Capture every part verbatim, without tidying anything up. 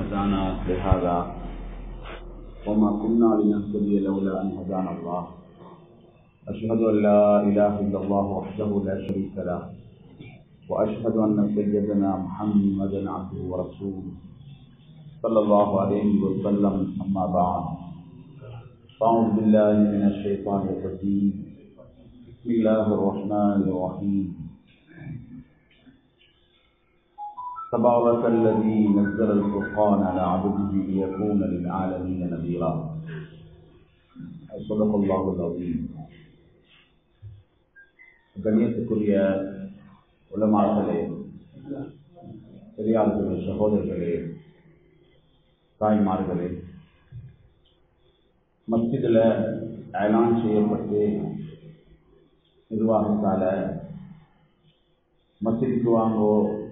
هدانا لهذا وما كنا لنهتدي لولا أن هدانا الله أشهد أن لا إله إلا الله وحده لا شريك له وأشهد أن سيدنا محمدا عبده ورسوله صلى الله عليه وسلم. أما بعد، أعوذ بالله من الشيطان الرجيم. بسم الله الرحمن الرحيم. تبارك الذي نزل الفرقان على عبده ليكون للعالمين نذيرا. صدق الله العظيم. கண்ணியத்துக்குரிய உலமாக்களே, பெரியார்களே, சகோதரர்களே, தாய்மார்களே, மஸ்ஜிதில் ஏலான் செய்யப்பட்டு நிர்வாகத்தால் மஸ்ஜிதுக்கு வாங்கோ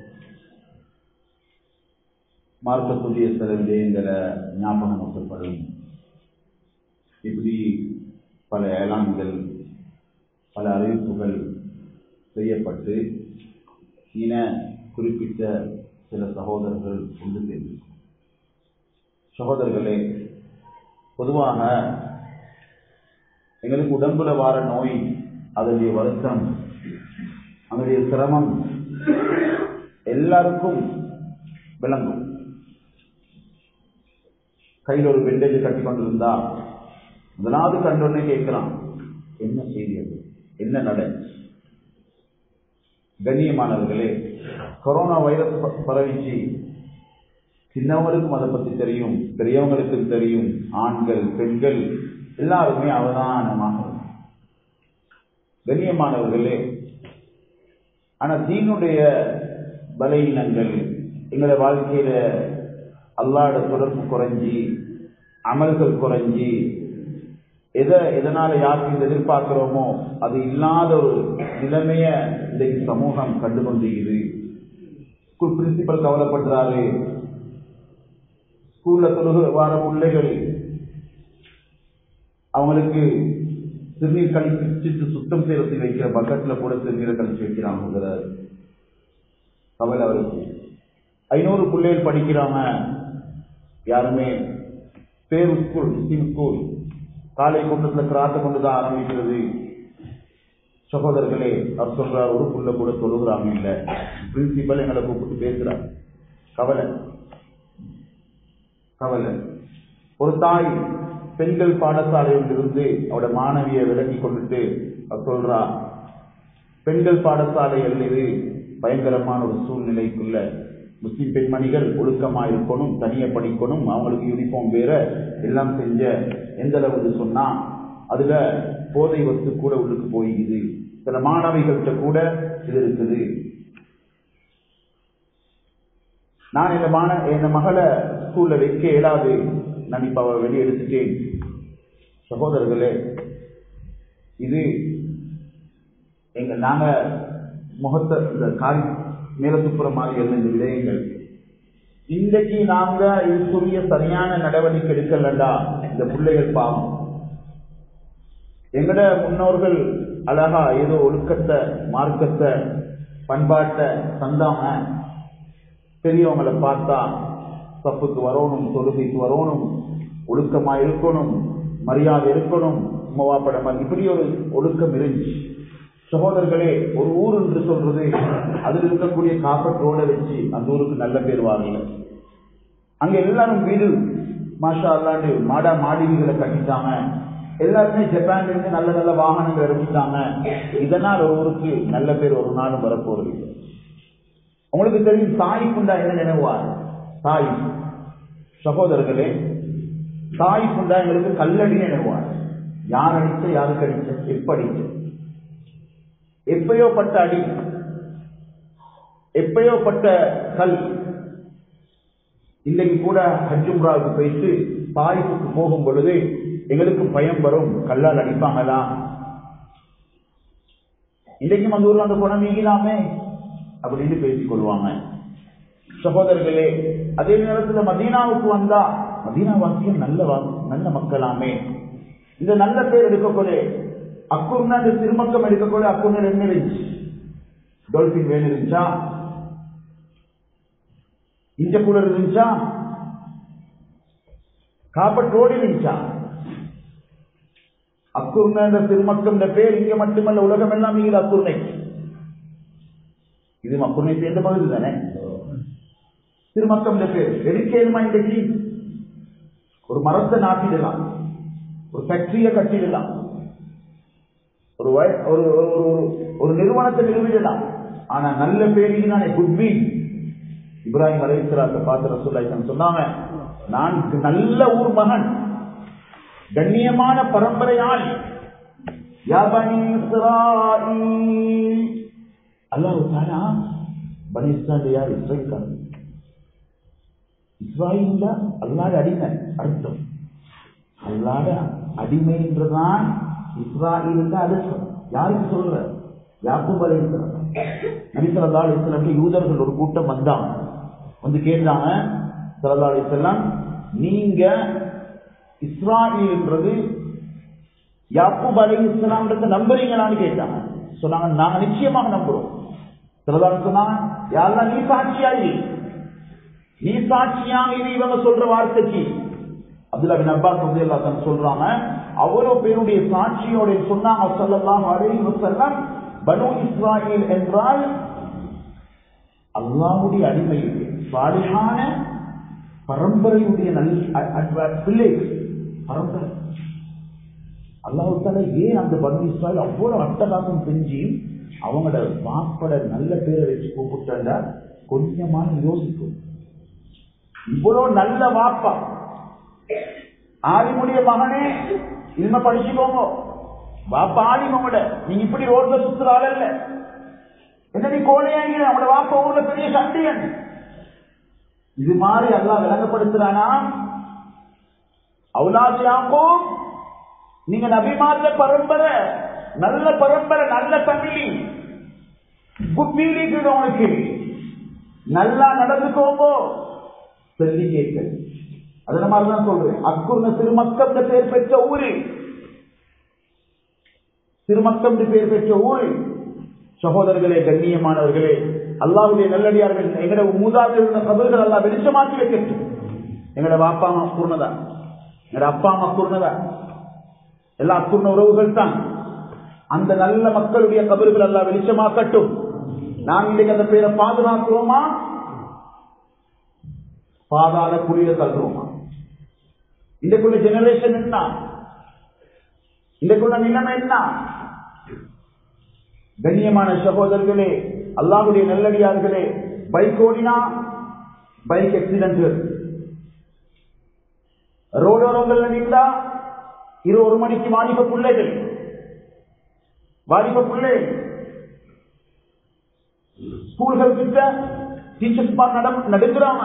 மார்க்கத்துடைய சில விடயங்களை ஞாபகம் ஊட்டப்படும். இப்படி பல ஏலான்கள், பல அறிவிப்புகள் செய்யப்பட்டு இன குறிப்பிட்ட சில சகோதரர்கள் கொண்டு சேர்ந்து சகோதரர்களே, பொதுவாக எங்களுக்கு உடம்புல வார நோய், அதனுடைய வருத்தம், அதனுடைய சிரமம் எல்லாருக்கும் விளங்கும். கையில் ஒரு பெண்டேஜ் கட்டி கொண்டிருந்தா முதலாவது கண்டோன்னே கேட்கிறான், என்ன செய்தி, அது என்ன நட. கண்ணியமானவர்களே, கொரோனா வைரஸ் பரவிச்சு. சின்னவங்களுக்கும் அதை பற்றி தெரியும், பெரியவங்களுக்கும் தெரியும். ஆண்கள், பெண்கள் எல்லாருமே அவதானமாக. கண்ணியமானவர்களே, ஆனால் தீனுடைய பலவீனங்கள் எங்களுடைய வாழ்க்கையில அல்லாஹ்வோட தொடர்பு குறைஞ்சி, அமல்கள் குறைஞ்சி, எதை எதனால யாருக்கு எதிர்பார்க்கிறோமோ அது இல்லாத ஒரு நிலைமைய இன்றைக்கு சமூகம் கண்டுகொண்டிருக்குது. School principal கவலைப்படுறாரு. ஸ்கூல்ல தொழுக வார பிள்ளைகள் அவங்களுக்கு சிறுநீர் கழிச்சு சுத்தம் செய்யறதுக்கு வைக்கிற பக்கெட்ல கூட சிறுநீரை கழிச்சு வைக்கிறாங்க. கவலை அவருக்கு. ஐநூறு பிள்ளைகள் படிக்கிறாங்க. யாருமே பேரு ஸ்கூல், முஸ்லீம் ஸ்கூல், காலை கூட்டத்தில் கிராத்தை கொண்டுதான் ஆரம்பிக்கிறது. சகோதரர்களே, அவர் சொல்றார், ஒரு புள்ள கூட தொழுகிறாங்க இல்லை. பிரின்சிபல் எங்களை கூப்பிட்டு பேசுறார். கவலை கவலை. ஒரு தாய் பெண்கள் பாடசாலையில் இருந்து அவட மாணவியை விலக்கி கொண்டுட்டு அவர் சொல்றா, பெண்கள் பாடசாலைகள் இது பயங்கரமான ஒரு சூழ்நிலைக்குள்ள முஸ்லிம் பெண்மணிகள் ஒழுக்கமாக இருக்கணும், தனியாக படிக்கணும், அவங்களுக்கு யூனிஃபார்ம் வேற எல்லாம் செஞ்ச எந்த அளவுக்கு சொன்னா அதுல போதை வஸ்து கூட உள்ளுக்கு போயிடுது. சில மாணவிகள்கிட்ட கூட இது இருக்குது. நான் இந்த மான என் மகளை ஸ்கூல்ல வைக்க இயலாது, நான் இப்ப அவ வெளியே எடுத்துட்டேன். சகோதரர்களே, இது எங்க நாங்க முகத்தை இந்த காரி மேல துப்புற மாதிரி இருந்த இந்த விடயங்கள் இன்றைக்கு நாங்க இதுக்குரிய சரியான நடவடிக்கை எடுக்கலண்டா இந்த பிள்ளைகள் பாவம். எங்கட முன்னோர்கள் அழகா ஏதோ ஒழுக்கத்தை, மார்க்கத்தை, பண்பாட்டை தந்தாம பெரியவங்களை பார்த்தா தப்புக்கு வரணும், தொழுகைக்கு வரணும், ஒழுக்கமா இருக்கணும், மரியாதை இருக்கணும், உமாவாப்படம், இப்படி ஒரு ஒழுக்கம் இருந்துச்சு. சகோதரர்களே, ஒரு ஊர் என்று சொல்றது அதில் இருக்கக்கூடிய காப்பட் ரோட வச்சு அந்த ஊருக்கு நல்ல பேர் வாங்கல. அங்க எல்லாரும் வீடு மாஷா அல்லாண்டு மாடா மாடிகளை கட்டிட்டாங்க. எல்லாருமே ஜப்பான்ல இருந்து நல்ல நல்ல வாகனங்கள் இறக்கிட்டாங்க. இதனால் ஒரு ஊருக்கு நல்ல பேர் ஒரு நாளும் வரப்போறது. உங்களுக்கு தெரியும், தாய்ப்புண்டா என்ன நினைவார்? தாய் சகோதரர்களே, தாய்ப்புண்டா எங்களுக்கு கல்லடி நினைவார். யார் அடிச்ச, யாருக்கு அடிச்ச, எப்படி எப்பயோ பட்ட அடி, எப்பயோ பட்ட கல். இன்றைக்கு கூட ஹஜ் உம்ராவுக்கு போயிட்டு தாய்ப்புக்கு போகும் பொழுது எங்களுக்கு பயம் வரும், கல்லால் அடிப்பாங்களா. இன்றைக்கும் அந்த ஊர்ல அந்த குணம் நீங்கலாமே அப்படின்னு பேசிக் கொள்வாங்க. சகோதரர்களே, அதே நேரத்தில் மதீனாவுக்கு வந்தா மதீனா வாக்கியம் நல்ல நல்ல மக்களாமே. இந்த நல்ல பேர் எடுக்கக்கூட அக்குன்னா இந்த திருமக்கம் எடுக்கக்கூட அக்குன்னு என்ன இருந்துச்சு? டால்பின் வேன் இருந்துச்சா? இஞ்ச கூலர் இருந்துச்சா? காப்பட் ரோடு இருந்துச்சா? அக்குர்ண என்ற திருமக்கம் பேர் இங்க மட்டுமல்ல, உலகம் எல்லாம் இது அக்குர்ணை. இது அக்குர்ணை சேர்ந்த பகுதி தானே திருமக்கம் பேர். எடுக்கேதுமா இன்றைக்கு? ஒரு மரத்தை நாட்டிடலாம், ஒரு ஃபேக்டரியை கட்டிடலாம், ஒரு ஒரு நிறுவனத்தை நிறுவிடலாம். ஆனா நல்ல பேர் இதுதானே, குட்வி. இப்ராஹிம் அலைஹிஸ்ஸலாத்தை பார்த்து ரசூலுல்லாஹி சொன்னாங்க, நான் நல்ல ஊர் மகன், கண்ணியமான பரம்பரையால். யா பனி இஸ்ராயீல், அல்லாஹ் தஆலா பனி இஸ்ராயீல் யார்? இஸ்ராயீல். இஸ்ராயீல் அல்லாஹ்வுடைய அடிமை அர்த்தம். அல்லாஹ்வுடைய அடிமை என்றுதான் இஸ்ராயீல் அர்த்தம். யாருக்கு சொல்ற? யாக்கூப் அலைஹிஸ்ஸலாம். நபி ஸல்லல்லாஹு அலைஹி வஸல்லம் யூதர்கள் ஒரு கூட்டம் வந்தாங்க, வந்து கேட்டாங்க, ஸல்லல்லாஹு அலைஹி வஸல்லம் நீங்க இஸ்ராயீல் என்றது யாக்கூப் அலைஹிஸ்ஸலாம்ன்றத நம்புறீங்களான்னு கேட்டாங்க. சொன்னாங்க, நாங்க நிச்சயமாக நம்புறோம். ஸல்லல்லாஹு அலைஹி வஸல்லம் சொன்னாங்க, யா அல்லாஹ் நீ சாட்சியா இரு, நீ சாட்சியா இரு இவங்க சொல்ற வார்த்தைக்கு. அப்துல்லாஹ் பின் அப்பாஸ் ரலியல்லாஹு அன்ஹு சொல்றாங்க, அவ்வளவு பேருடைய சாட்சியோட சொன்னாங்க ஸல்லல்லாஹு அலைஹி வஸல்லம், பனு இஸ்ராயீல் என்றால் அல்லாஹ்வுடைய அடிமை, சாலிஹான பரம்பரையுடைய நல்ல பிள்ளை பரம்பரை. அல்லாஹ் தஆலா ஏன் அந்த பனு இஸ்ராயீல் அவ்வளவு அட்டகாசம் செஞ்சு அவங்களோட வாப்பட நல்ல பேரை வச்சு கூப்பிட்டா கொஞ்சமான யோசிக்கும். இவ்வளவு நல்ல வாப்பா, ஆலிமுடைய மகனே இனிமே படிச்சுக்கோங்க, வாப்பா ஆலிமோட, நீங்க இப்படி ரோட்ல சுத்துற ஆள் இல்ல, என்ன நீ கோழையாங்கிற, அவனோட வாப்பா ஊர்ல பெரிய சண்டியன். இது மாதிரி அல்லாஹ் விளங்கப்படுத்துறானா, அவுலாத் யாக்கூப் நீங்க நபிமார்ல பரம்பரை, நல்ல பரம்பரை, நல்ல தமிழி, குப்பீலிக்கு உனக்கு நல்லா நடந்துக்கோங்க சொல்லி கேட்க. அதே மாதிரிதான் சொல்றேன், அக்குர்ண திருமக்கம் பேர் பெற்ற ஊரு, திருமக்கம் பேர் பெற்ற ஊரு. சகோதரர்களே, கண்ணியமானவர்களே, அல்லாஹ்வுடைய நல்லடியார்கள், எங்கட மூதாதையர் இருந்த கபர்கள் அல்லாஹ் வெளிச்சமாக்கி வைக்கட்டும். எங்கட அப்பா அம்மா அக்குர்ணதான், எங்கட அப்பா அம்மா அக்குர்ணதான், எல்லா அக்குர்ண உறவுகள் தான். அந்த நல்ல மக்களுடைய கபர்கள் அல்லாஹ் வெளிச்சமாக்கட்டும். நாம் இன்றைக்கு அந்த பேரை பாதுகாக்கிறோமா, பாதாள குடியில தள்ளுவோமா? இன்றைக்குள்ள ஜெனரேஷன் என்ன, இன்றைக்குள்ள நிலைமை என்ன? கண்ணியமான சகோதரர்களே, அல்லாஹ்வுடைய நல்லடியார்களே, பைக் ஓடினா பைக் ஆக்சிடென்ட், ரோடோரங்கள் நின்றா இரு ஒரு மணிக்கு வாலிப பிள்ளைகள், வாலிப பிள்ளை ஸ்கூல்கள் கிட்ட டீச்சர்ஸ் நடுக்கிறாங்க.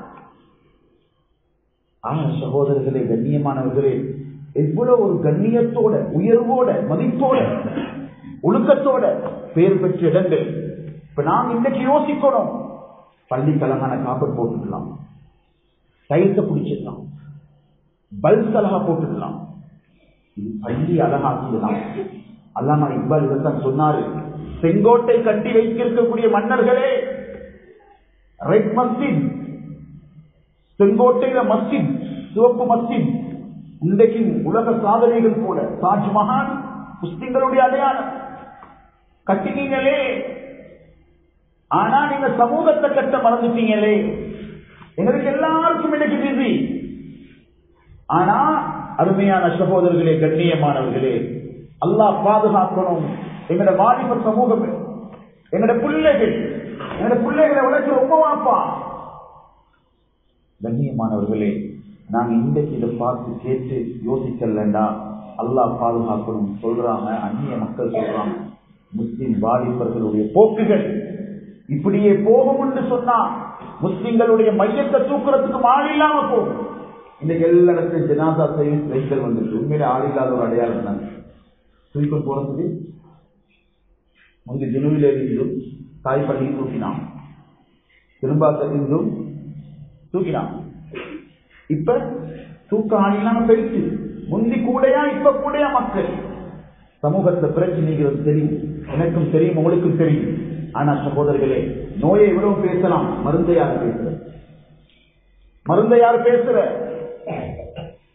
ஆனா சகோதரர்களே, கண்ணியமானவர்களே, எவ்வளவு ஒரு கண்ணியத்தோட, உயர்வோட, மதிப்போட, ஒழுக்கத்தோட பேர் பெற்ற இடங்கள். இப்ப நாம் இன்னைக்கு யோசிக்கணும், பள்ளிக்கழகான காப்பட் போட்டுக்கலாம், டைல்ஸ பிடிச்சிடலாம், பல்ஸ் அழகா போட்டுக்கலாம், பள்ளி அழகாக்கிடலாம். அல்லாமா இக்பால் இதைத்தான் சொன்னாரு, செங்கோட்டை கட்டி வைத்திருக்கக்கூடிய மன்னர்களே, ரெட் மஸ்ஜித், செங்கோட்டையில மஸ்ஜித், சிவப்பு மஸ்ஜித், இன்றைக்கு உலக சாதனைகள் போல தாஜ்மஹால் முஸ்லிம்களுடைய அடையாளம் கட்டினீங்களே. ஆனா நீங்க சமூகத்தை கட்ட மறந்துட்டீங்களே. எங்களுக்கு எல்லாருக்கும் இன்னைக்கு பிஸி. ஆனா அருமையான சகோதரர்களே, கண்ணியமானவர்களே, அல்லாஹ் பாதுகாக்கணும். எங்கட வாலிப சமூகம், எங்கட பிள்ளைகள், எங்கட பிள்ளைகளை உழைக்கிற உப்பவாப்பா. கண்ணியமானவர்களே, நாங்க இன்றைக்கு இதை பார்த்து கேட்டு யோசிக்கலண்டா அல்லாஹ் பாதுகாக்கணும் சொல்றாங்க. அந்நிய மக்கள் சொல்றாங்க, முஸ்லிம் வாலிபர்களுடைய போக்குகள் இப்படியே போகும் என்று சொன்னா முஸ்லிம்களுடைய மையத்தை தூக்குறதுக்கு ஆள் இல்லாம போகும். இன்னைக்கு எல்லா இடத்துல ஜனாதா சர்வீஸ் வெஹிக்கல் வந்துட்டு உண்மையில ஆள் இல்லாத ஒரு அடையாளம் தான். தூக்கில் போறதுக்கு முந்தி ஜுனுவில இருந்தும் தாய்ப்பள்ளி தூக்கினான், திரும்பாக்கத்தில் இருந்தும் தூக்கினான். இப்ப தூக்க ஆள் இல்லாம போயிடுச்சு. முந்தி கூடையா இப்ப கூடையா மக்கள் சமூகத்தை பிரச்சனைகள் தெரியும், எனக்கும் தெரியும், உங்களுக்கும் தெரியும். ஆனா சகோதரர்களே, நோயை எவ்வளவு பேசலாம், மருந்தை யார் பேசுற, மருந்தை யார் பேசுற?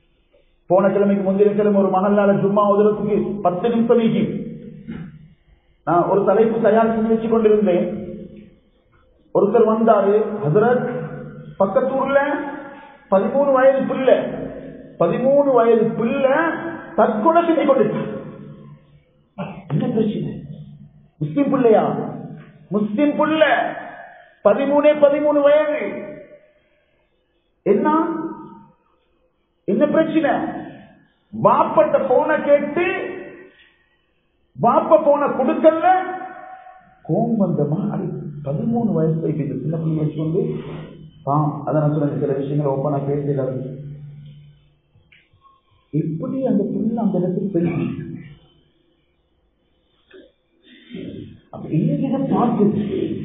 போன கிழமைக்கு முந்தைய கிழமை ஒரு மகளால ஜும்மா ஓதுறதுக்கு பத்து நிமிஷம் நீக்கி நான் ஒரு தலைப்பு தயார் செஞ்சு வச்சு கொண்டிருந்தேன். ஒருத்தர் வந்தாரு, ஹசரத் பக்கத்தூர்ல பதிமூணு வயது பிள்ளை பதிமூணு வயது பிள்ளை தற்கொலை செஞ்சு கொண்டிருக்க. என்ன பிரச்சனை? முஸ்லிம் பிள்ளையா? முஸ்லிம் பிள்ளை பதிமூணே பதிமூணு வயது. என்ன என்ன பிரச்சனை? வாப்பட்ட போன கேட்டு வாப்ப போன கொடுக்கல, கோம் வந்தமா பதிமூணு வயசுல இப்ப இந்த சின்ன பிள்ளை வச்சு வந்து அதான் சொல்ல சில விஷயங்களை ஒப்ப நான் பேசல. எப்படி அந்த பிள்ளை அந்த இடத்துக்கு பெருகி அப்ப இன்னைக்கு பார்த்து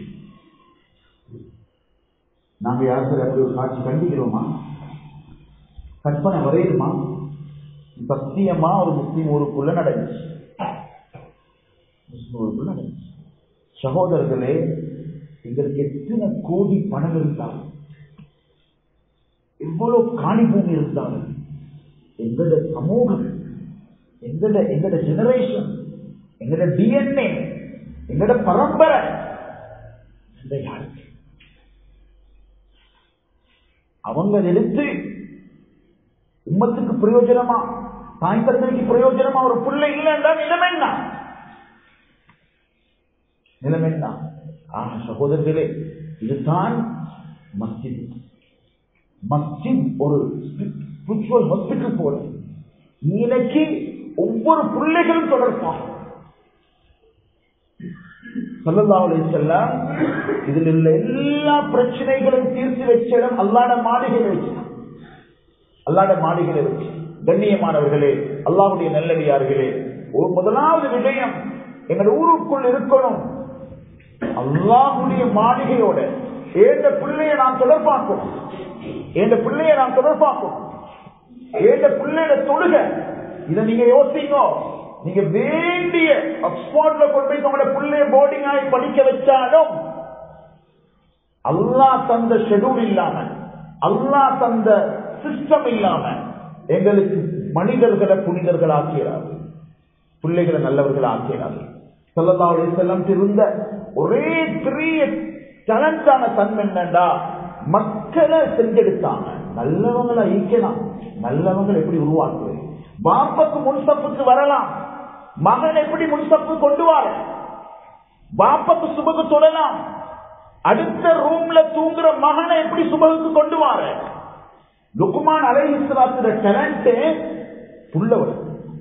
நாங்க யாருக்கு அப்படி ஒரு காட்சி கண்டிக்கிறோமா? கற்பனை வரையுமா? சத்தியமா ஒரு முஸ்லீம் ஊருக்குள்ள நடந்துச்சு. முஸ்லீம் ஊருக்குள்ள நடந்துச்சு. சகோதரர்களே, எங்களுக்கு எத்தனை கோடி பணம் இருந்தால், எவ்வளவு காணி பூமி இருந்தாலும், எங்களோட சமூகம், எங்களோட எங்களோட ஜெனரேஷன், எங்களோட டிஎன்ஏ, எங்களோட பரம்பரை யாருக்கு அவங்க எடுத்து உம்மத்துக்கு பிரயோஜனமா, தாய் தந்தைக்கு பிரயோஜனமா ஒரு பிள்ளை இல்லைன்னா நிலைமை என்ன? நிலைமை என்ன? ஆஹ் சகோதரர்களே, இதுதான் மஸ்ஜித். மஸ்ஜித் ஒரு ஸ்பிரிச்சுவல் ஹாஸ்பிட்டல் போல. இன்னைக்கு ஒவ்வொரு பிள்ளைகளும் தொடர்பான் ஸல்லல்லாஹு அலைஹி வஸல்லம் இதில் உள்ள எல்லா பிரச்சனைகளும் தீர்த்து வச்ச இடம் அல்லாஹ்ட மாளிகையை வச்சு. அல்லாஹ்ட மாளிகையை வச்சு. கண்ணியமானவர்களே, அல்லாஹ்வுடைய நல்லடியார்களே, ஒரு முதலாவது விடயம் எங்கள் ஊருக்குள் இருக்கணும். அல்லாஹ்வுடைய மாளிகையோட ஏந்த பிள்ளையை நாம் தொடர்பாக்கும். ஏந்த பிள்ளையை நாம் தொடர்பாக்கும். ஏந்த பிள்ளையோட தொழுக. இதை நீங்க யோசிங்க. நீங்க வேண்டிய ஆக்ஸ்போர்ட்ல கொண்டு போய் உங்களோட பிள்ளைய போர்டிங் ஆகி படிக்க வச்சாலும் அல்லாஹ் தந்த ஷெட்யூல் இல்லாம, அல்லாஹ் தந்த சிஸ்டம் இல்லாம எங்களுக்கு மனிதர்களை புனிதர்கள் ஆக்கிறார், பிள்ளைகளை நல்லவர்கள் ஆக்கிறார். ஸல்லல்லாஹு அலைஹி வஸல்லம் இருந்த ஒரே பெரிய டேலண்டான தன்மை என்னண்டா, மக்களை செஞ்செடுத்தாங்க. நல்லவங்களை ஈக்கலாம், நல்லவங்களை எப்படி உருவாக்குவது? பாப்பக்கு முன்சப்புக்கு வரலாம், மகன் எப்படி முன்சப்பு கொண்டு வர? பாப்பக்கு சுபகு தொடலாம், அடுத்த ரூம்ல தூங்குற மகனை எப்படி சுபகுக்கு கொண்டு வர? லுக்மான் அலைஹிஸ்ஸலாத்து டேலண்ட் புள்ளவர்.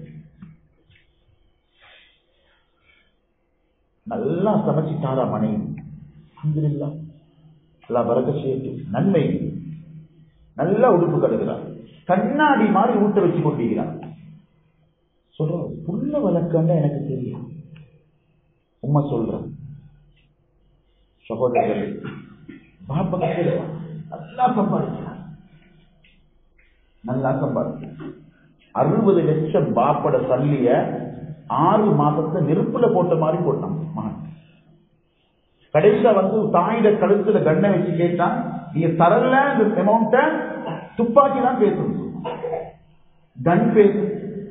நல்லா சமைச்சிட்டாரா மனைவி, அல்ஹம்துலில்லாஹ், அல்லாஹ் பரக்கத் செய்யட்டும். நன்மை. நல்லா உடுப்பு கடுக்கிறார், கண்ணாடி மாதிரி ஊட்ட வச்சு கொண்டிருக்கிறார். சொல்ற புள்ள வளர்க்கண்டா எனக்கு தெரியும். உண்மை சொல்ற சகோதரர்கள், பாப்பா நல்லா சம்பாதிக்கிறார், நல்லா சம்பாதிக்கிறார். அறுபது லட்சம் பாப்பட சல்லிய ஆறு மாசத்துல நெருப்புல போட்ட மாதிரி போட்டான் மகன். கடைசியா வந்து தாயிட கழுத்துல கண்ணை வச்சு கேட்டான், நீங்க தரல இந்த அமௌண்ட, துப்பாக்கி தான் பேசணும், கன் பேசு.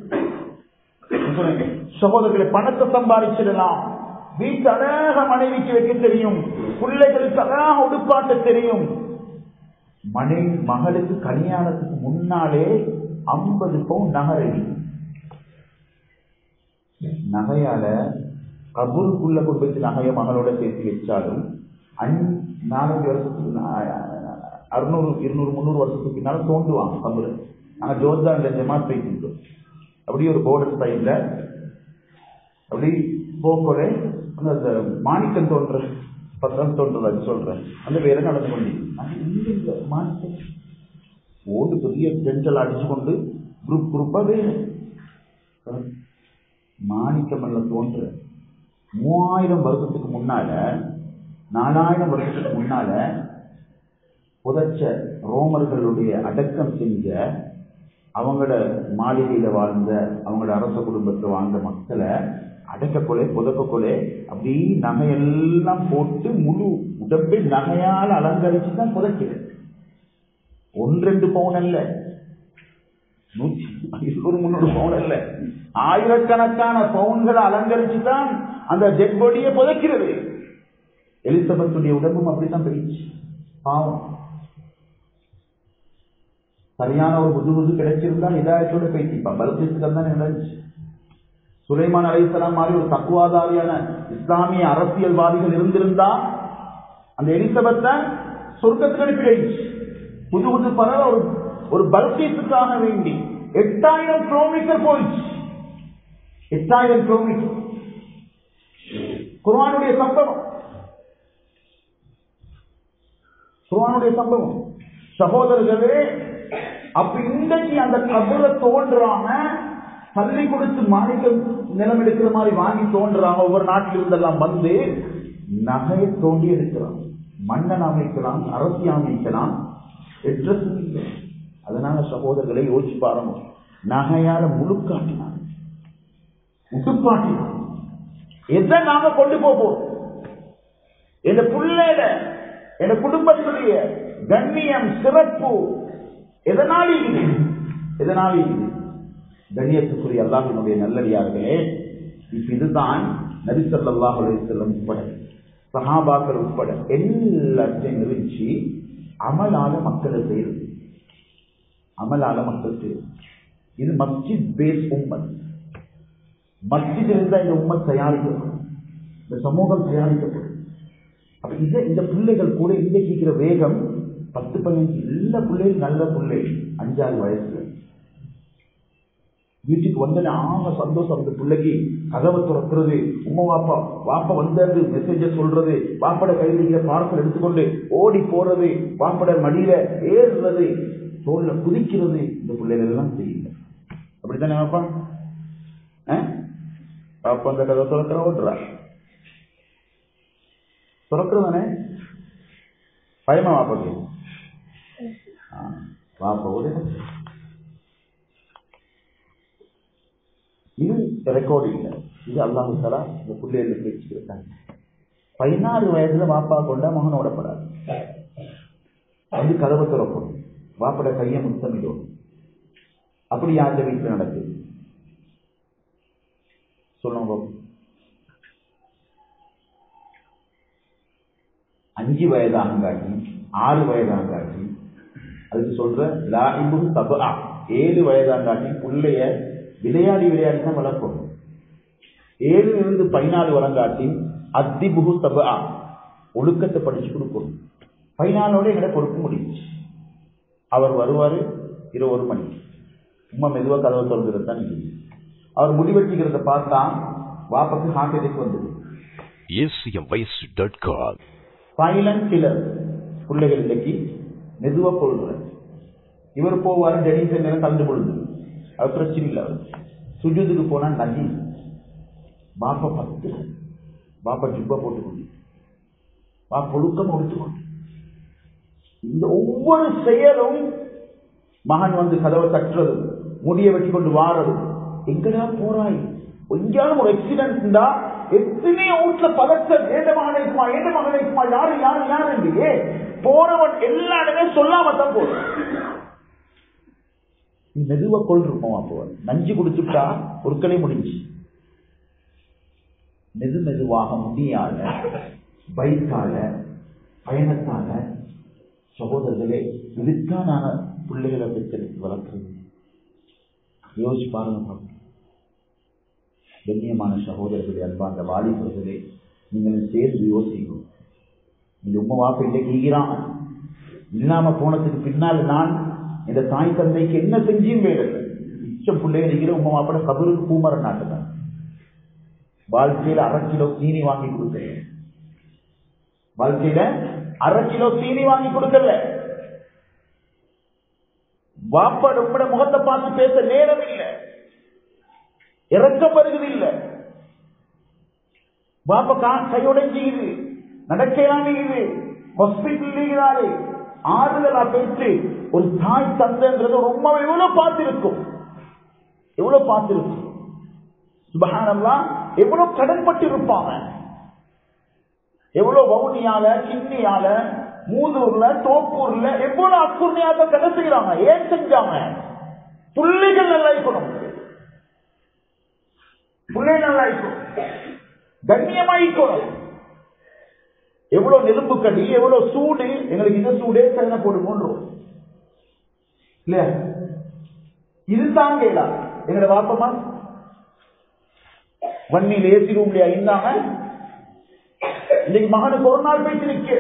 சகோதரர்களை, பணத்தை சம்பாதிச்சிடலாம், வீட்டு அழக மனைவிக்கு வைக்க தெரியும், பிள்ளைகளுக்கு அழகாக உடுப்பாட்ட தெரியும். மனைவி மகளுக்கு கல்யாணத்துக்கு முன்னாலே ஐம்பது பவுன் நகை, நகையால கபூருக்குள்ள கொண்டு வச்சு நகைய மகளோட சேர்த்து வச்சாலும் நானூறு வருஷத்துக்கு அறுநூறு இருநூறு முந்நூறு வருஷத்துக்கு பின்னாலும் தோண்டுவாங்க கபூரை. நாங்கள் ஜோர்தான்ல ஜமாத் போயிட்டு அப்படி ஒரு போர்டர் சைட்ல அப்படி போக்கோலே அந்த மாணிக்கம் தோன்ற பத்திரம் தோன்றது சொல்றேன், அந்த வேலை நடந்து கொண்டு மாணிக்கம் ஓடு பெரிய டென்டல் அடிச்சு கொண்டு குரூப் குரூப்பா வேணும். மாணிக்கம் எல்லாம் தோன்ற மூவாயிரம் வருஷத்துக்கு முன்னால, நாலாயிரம் வருஷத்துக்கு முன்னால புதைச்ச ரோமர்களுடைய அடக்கம் செஞ்ச, அவங்களோட மாளிகையில வாழ்ந்த, அவங்களோட அரச குடும்பத்தில் வாழ்ந்த மக்களை அடக்க கொலை புதக்க கொலை அப்படி நகையெல்லாம் போட்டு முழு உடம்பை நகையால் அலங்கரிச்சுதான் புதைக்கிறது. ஒன்று ரெண்டு பவுன் அல்ல, நூற்றி இருநூறு முன்னூறு பவுன் அல்ல, ஆயிரக்கணக்கான பவுன்களை அலங்கரிச்சுதான் அந்த டெட் பாடியை புதைக்கிறது. எலிசபெத்துடைய உடம்பும் அப்படித்தான் போயிடுச்சு. பாவம், சரியான ஒரு புது புது கிடைச்சிருந்தா இதாயத்தோட போயிட்டு பலத்திற்குதான் தான் நடந்துச்சு. சுலைமான் அலைஹிஸ்ஸலாம் மாதிரி ஒரு தக்குவாதாரியான இஸ்லாமிய அரசியல்வாதிகள் இருந்திருந்தா அந்த எலிசபெத்தை சொர்க்கத்துக்கு அனுப்பிடுச்சு. புது புது பறவை ஒரு ஒரு பல்கேஸுக்காக வேண்டி எட்டாயிரம் கிலோமீட்டர் போயிடுச்சு. எட்டாயிரம் கிலோமீட்டர். குர்ஆனுடைய சம்பவம், குர்ஆனுடைய சம்பவம் சகோதரர்களே. அப்ப இன்றைக்கு அந்த கபரை தோன்றாம பள்ளி கொடுத்து மாணிக்க நிலம் எடுக்கிற மாதிரி வாங்கி தோன்றாங்க. ஒவ்வொரு நாட்டில் இருந்தெல்லாம் வந்து நகையை தோண்டி எடுக்கிறான். மன்னன் அமைக்கலாம், அரசி அமைக்கலாம், எட்ரஸ் இல்லை. அதனால சகோதரர்களை யோசிச்சு பாருங்க, நகையால முழுக்காட்டினான், முட்டுப்பாட்டினான். எதை நாங்க கொண்டு போவோம்? என் பிள்ளையில என் குடும்பத்துடைய கண்ணியம் சிறப்பு எதனால் இது? எதனால் இது? கண்ணியத்துக்குரிய அல்லாஹ்வினுடைய நல்லடியார்களே, இப்ப இதுதான் நபி ஸல்லல்லாஹு அலைஹி வஸல்லம் உட்பட சஹாபாக்கள் உட்பட எல்லாத்தையும் நிறுத்தி அமலால மக்களை செய்யுது. அமலால மக்கள் செய்யுது. இது மஸ்ஜித் பேஸ் உம்மத். மஸ்ஜித் இருந்தா இந்த உம்மத் தயாரிக்கப்படும், இந்த சமூகம் தயாரிக்கப்படும். அப்ப இதை இந்த பிள்ளைகள் கூட இன்றைக்கு வேகம் பத்து பதினஞ்சு எல்லா பிள்ளைகள் நல்ல பிள்ளை அஞ்சாறு வயசுல வீட்டுக்கு வந்தனே ஆக சந்தோஷம். அந்த பிள்ளைக்கு கதவை துறக்கிறது, உமா வாப்பா வாப்பா வந்தது மெசேஜ சொல்றது, வாப்பட கையில பார்சல் எடுத்துக்கொண்டு ஓடி போறது, வாப்பட மடியில ஏறுறது, தோல்ல குதிக்கிறது. இந்த பிள்ளைகள் எல்லாம் தெரியல. அப்படித்தானே வாப்பா? வாப்பா அந்த கதவை துறக்கிற ஓட்டுறா துறக்கிறதானே பயமா வாப்பாக்கு? வாப்பா ஓட இது ரெக்கார்டு இல்லை. இது அல்லாஹ் தஆலா இந்த பிள்ளைகளுக்கு வச்சுக்கிறாங்க. பதினாறு வயசுல வாப்பா கொண்டா மகன் ஓடப்படாது. வந்து கதவை திறக்கும், வாப்பட கையை முத்தமிடும். அப்படி யாருடைய வீட்டில் நடக்குது சொல்லுங்க. அஞ்சு வயதாக காட்டி ஆறு வயதாக காட்டி அதுக்கு சொல்ற லாஹிபு தபா ஏழு வயதாக காட்டி பிள்ளைய விளையாடி விளையாடி தான் வளர்க்கும். ஏழுல இருந்து பதினாலு வரங்காட்டி அத்திபுகு தபா ஒழுக்கத்தை படிச்சு கொடுக்கும். பதினாலோட எங்களை கொடுக்க முடியும். அவர் வருவாரு இருபது மணிக்கு, உமா மெதுவா கதவை திறந்துறது தான் நிற்குது. அவர் முடிவெட்டிக்கிறத பார்த்தா வாப்பக்கு ஹார்ட் அட்டாக் வந்தது. Silent killer. பிள்ளைகள் இன்னைக்கு மெதுவா கொள்ற. இவர் போவாரு டெனிஸ் நேரம் கலந்து பொழுது அது பிரச்சனை இல்லை. அவர் சுஜூதுக்கு போனா நதி பாப்பா பத்து பாப்பா ஜுப்பா போட்டுக்கொண்டு பாப்பா ஒழுக்கம் ஒடுத்துக்கொண்டு இந்த ஒவ்வொரு செயலும் மகன் வந்து கதவை தட்டுறது, முடிய வெட்டி கொண்டு வாரது, எங்கடா போறாய் எங்கேயாலும் ஒரு ஆக்சிடென்ட் எத்தனை வீட்டுல பதட்டம், ஏந்த மகனைக்குமா ஏந்த மகனைக்குமா யாரு யாரு யாரு என்று போறவன் எல்லா இடமே சொல்லாமத்தான் போறான். மெதுவா கொள்றோம். அப்போ நஞ்சு குடிச்சுட்டா பொருட்களே முடிஞ்சு. மெது மெதுவாக முடியாத பைக்கால பயணத்தால சகோதரர்களே இதுக்கான பிள்ளைகளை பெற்றெடுத்து வளர்க்கிறது. யோசிச்சு பாருங்க. கண்ணியமான சகோதரர்களே, அன்பார்ந்த வாலிபர்களே, நீங்கள் சேர்ந்து யோசிக்கணும். இந்த உம்மா வாப்ப இன்றைக்கு ஈரான் இல்லாம போனதுக்கு பின்னால் நான் இந்த தாய் தந்தைக்கு என்ன செஞ்சும் வேலை மிச்சம் பிள்ளைகள் இருக்கிற உம்மா வாப்பட கபருக்கு பூமர நாட்டுதான். வாழ்க்கையில அரை கிலோ சீனி வாங்கி கொடுக்கல, வாழ்க்கையில அரை கிலோ சீனி வாங்கி கொடுக்கல. வாப்பட உங்களோட முகத்தை பார்த்து பேச நேரம் இல்லை, இறக்கம் வருகிறது இல்லை. பாப்பா கையுடைஞ்சுது, நடக்கலாமே, ஹாஸ்பிட்டல் இருக்கிறாரு, ஆறுதலா பேச்சு. ஒரு தாய் தந்தைன்றது ரொம்ப எவ்வளவு பார்த்திருக்கும், எவ்வளவு பார்த்திருக்கும். சுப்ஹானல்லாஹ், எவ்வளவு கடன்பட்டு இருப்பாங்க, எவ்வளவு வவுனியால கிண்ணியால மூதூர்ல தோப்பூர்ல எவ்வளவு அக்குர்ணியாக கடை செய்யறாங்க. ஏன் செஞ்சாங்க? பிள்ளைகள் நல்லா இருக்கணும், பிள்ளை நல்லா இருக்கணும், கண்ணியமாயிக்கணும். எவ்வளவு நெருப்பு கடி, எவ்வளவு சூடு, எங்களுக்கு இந்த சூடே சைனா போடுவோம் இல்லையா? இது தாங்க எங்களோட வாப்பமா வன்னியில் ஏசி ரூம்லயா இருந்தாங்க. இன்னைக்கு மகனுக்கு ஒரு நாள் போயிட்டு நிக்க.